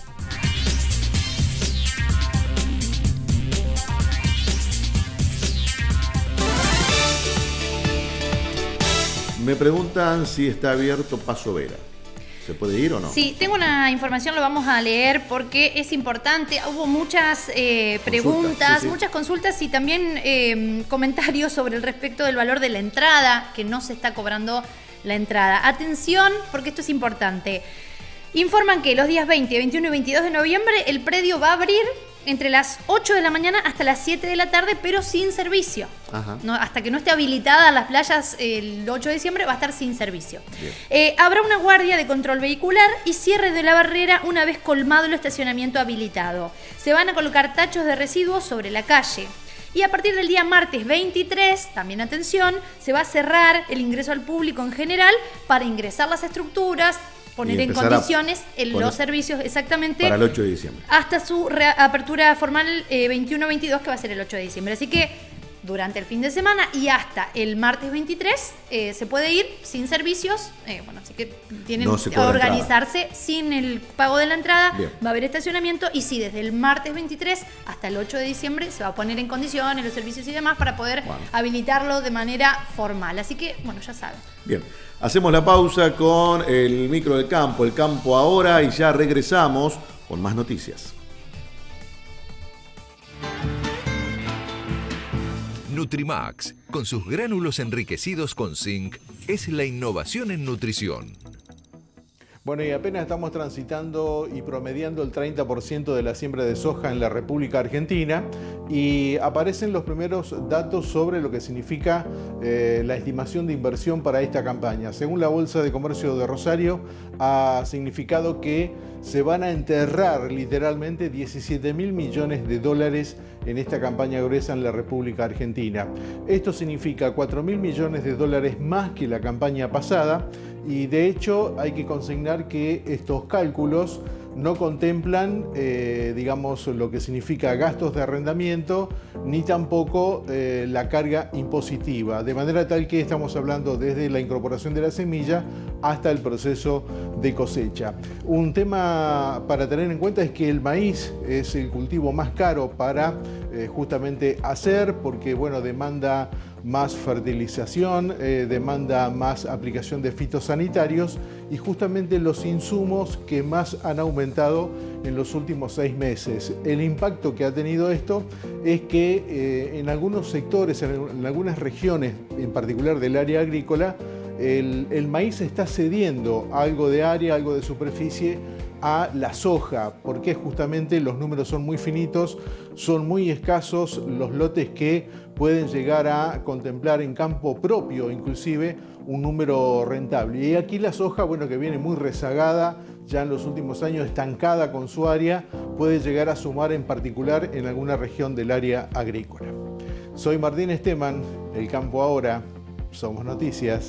Speaker 1: Me preguntan si está abierto Paso Vera. ¿Se puede ir o no?
Speaker 2: Sí, tengo una información, lo vamos a leer porque es importante. Hubo muchas preguntas, sí. Muchas consultas y también comentarios sobre el respecto del valor de la entrada, que no se está cobrando la entrada. Atención, porque esto es importante. Informan que los días 20, 21 y 22 de noviembre el predio va a abrir entre las 8 de la mañana hasta las 7 de la tarde, pero sin servicio. No, hasta que no esté habilitada las playas el 8 de diciembre va a estar sin servicio. Habrá una guardia de control vehicular y cierre de la barrera una vez colmado el estacionamiento habilitado. Se van a colocar tachos de residuos sobre la calle. Y a partir del día martes 23, también atención, se va a cerrar el ingreso al público en general para ingresar las estructuras, poner en condiciones los servicios exactamente
Speaker 1: para el 8 de diciembre.
Speaker 2: Hasta su apertura formal 21-22, que va a ser el 8 de diciembre. Así que durante el fin de semana y hasta el martes 23 se puede ir sin servicios. Bueno, así que tienen que organizarse sin el pago de la entrada. Bien. Va a haber estacionamiento y sí, desde el martes 23 hasta el 8 de diciembre se va a poner en condiciones los servicios y demás para poder habilitarlo de manera formal. Así que, bueno, ya saben.
Speaker 1: Bien. Hacemos la pausa con el micro del campo, el campo ahora, y ya regresamos con más noticias.
Speaker 23: Nutrimax, con sus gránulos enriquecidos con zinc, es la innovación en nutrición.
Speaker 7: Bueno, y apenas estamos transitando y promediando el 30% de la siembra de soja en la República Argentina y aparecen los primeros datos sobre lo que significa la estimación de inversión para esta campaña. Según la Bolsa de Comercio de Rosario, ha significado que se van a enterrar literalmente 17.000 millones de dólares en esta campaña gruesa en la República Argentina. Esto significa 4.000 millones de dólares más que la campaña pasada y de hecho hay que consignar que estos cálculos no contemplan, digamos, lo que significa gastos de arrendamiento ni tampoco la carga impositiva, de manera tal que estamos hablando desde la incorporación de la semilla hasta el proceso de cosecha. Un tema para tener en cuenta es que el maíz es el cultivo más caro para justamente hacer, porque bueno, demanda más fertilización, demanda más aplicación de fitosanitarios y justamente los insumos que más han aumentado en los últimos 6 meses. El impacto que ha tenido esto es que en algunos sectores, en algunas regiones, en particular del área agrícola, el maíz está cediendo algo de área, algo de superficie a la soja, porque justamente los números son muy finitos, son muy escasos los lotes que pueden llegar a contemplar en campo propio inclusive un número rentable. Y aquí la soja, bueno, que viene muy rezagada, ya en los últimos años estancada con su área, puede llegar a sumar en particular en alguna región del área agrícola. Soy Martín Esteman, El Campo Ahora, Somos Noticias.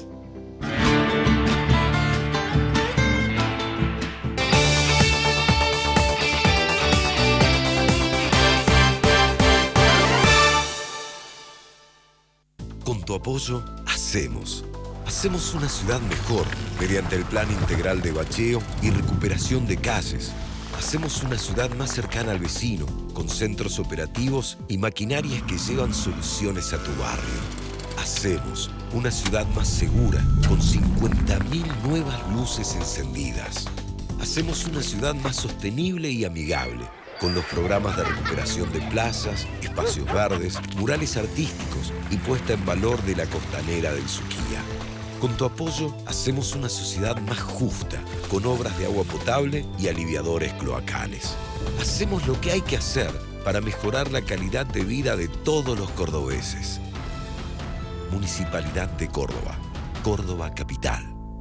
Speaker 8: Con tu apoyo, hacemos una ciudad mejor mediante el Plan Integral de Bacheo y recuperación de calles. Hacemos una ciudad más cercana al vecino, con centros operativos y maquinarias que llevan soluciones a tu barrio. Hacemos una ciudad más segura, con 50.000 nuevas luces encendidas. Hacemos una ciudad más sostenible y amigable, con los programas de recuperación de plazas, espacios verdes, murales artísticos y puesta en valor de la costanera del Suquía. Con tu apoyo, hacemos una sociedad más justa, con obras de agua potable y aliviadores cloacales. Hacemos lo que hay que hacer para mejorar la calidad de vida de todos los cordobeses. Municipalidad de Córdoba, Córdoba Capital.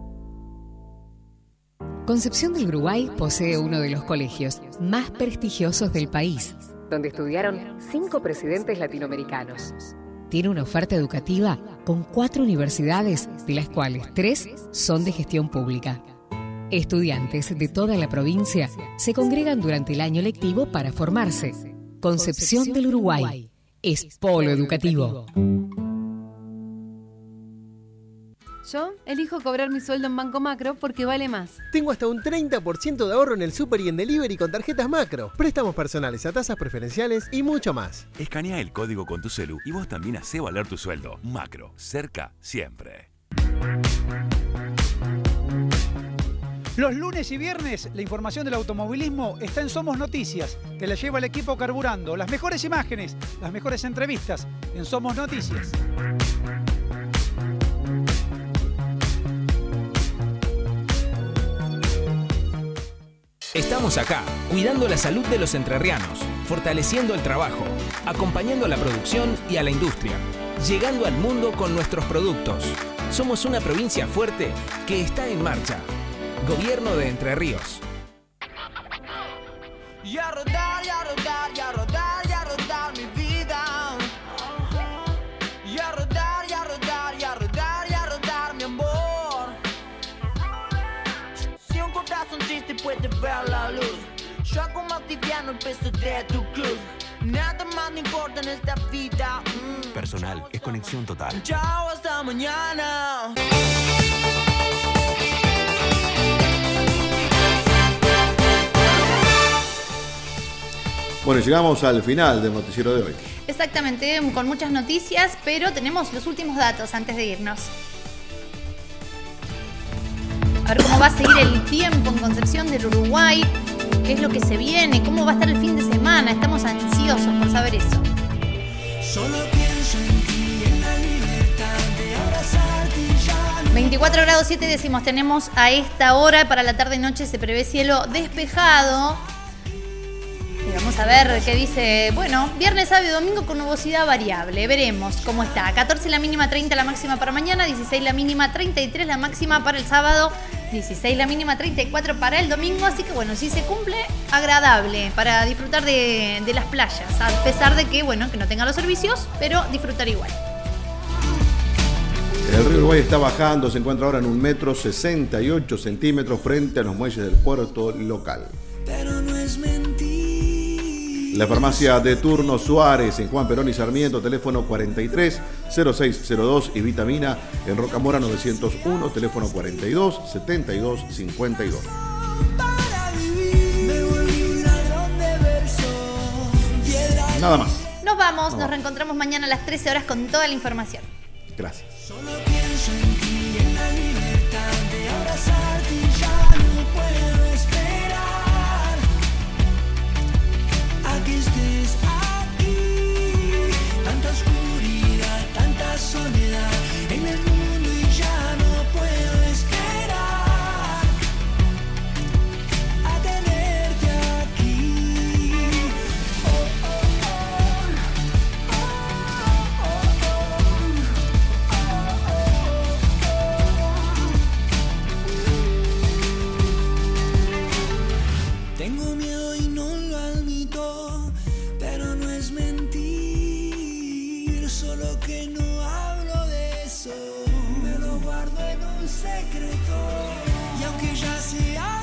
Speaker 9: Concepción del Uruguay posee uno de los colegios más prestigiosos del país, donde estudiaron 5 presidentes latinoamericanos. Tiene una oferta educativa con 4 universidades, de las cuales 3 son de gestión pública. Estudiantes de toda la provincia se congregan durante el año lectivo para formarse. Concepción del Uruguay es polo educativo.
Speaker 13: Yo elijo cobrar mi sueldo en Banco Macro porque vale más.
Speaker 14: Tengo hasta un 30% de ahorro en el súper y en delivery con tarjetas Macro. Préstamos personales a tasas preferenciales y mucho más.
Speaker 15: Escanea el código con tu celu y vos también hacé valer tu sueldo. Macro, cerca siempre.
Speaker 24: Los lunes y viernes, la información del automovilismo está en Somos Noticias. Te la lleva el equipo Carburando. Las mejores imágenes, las mejores entrevistas en Somos Noticias.
Speaker 12: Estamos acá, cuidando la salud de los entrerrianos, fortaleciendo el trabajo, acompañando a la producción y a la industria, llegando al mundo con nuestros productos. Somos una provincia fuerte que está en marcha. Gobierno de Entre Ríos.
Speaker 25: Y a rodar, y a rodar, y a rodar, y a rodar mi vida. Y a rodar, y a rodar, y a rodar, y a rodar mi amor. Si un corazón triste puede ver la luz, yo hago más liviano el peso de tu cruz. Nada más me importa en esta vida.
Speaker 15: Personal es conexión total.
Speaker 25: Chao, hasta mañana.
Speaker 1: Bueno, llegamos al final del noticiero de hoy.
Speaker 2: Exactamente, con muchas noticias, pero tenemos los últimos datos antes de irnos. A ver cómo va a seguir el tiempo en Concepción del Uruguay, qué es lo que se viene, cómo va a estar el fin de semana. Estamos ansiosos por saber eso.
Speaker 25: Solo pienso en ti, en la libertad de abrazarte y ya no
Speaker 2: 24 grados 7 décimos tenemos a esta hora. Para la tarde y noche se prevé cielo despejado. Y vamos a ver qué dice. Bueno, viernes, sábado y domingo con nubosidad variable. Veremos cómo está. 14 la mínima, 30 la máxima para mañana, 16 la mínima, 33 la máxima para el sábado, 16 la mínima, 34 para el domingo. Así que bueno, si se cumple, agradable para disfrutar de las playas. A pesar de que, bueno, que no tenga los servicios, pero disfrutar igual.
Speaker 1: El río Uruguay está bajando, se encuentra ahora en 1,68 m frente a los muelles del puerto local.
Speaker 25: Pero no es mentira.
Speaker 1: La farmacia de turno Suárez en Juan Perón y Sarmiento, teléfono 43-0602 y Vitamina en Rocamora 901, teléfono 42-72-52. Nada más.
Speaker 2: Nos vamos, nos reencontramos mañana a las 13 horas con toda la información.
Speaker 1: Gracias.
Speaker 25: Solo pienso en ti, en la libertad de abrazarte y ya no puedo esperar a que estés aquí. Tanta oscuridad, tanta soledad en el mundo y ya no puedo esperar a tenerte aquí. Tengo miedo y no lo admito, pero no es mentir, solo que no hablo de eso, me lo guardo en un secreto, y aunque ya sea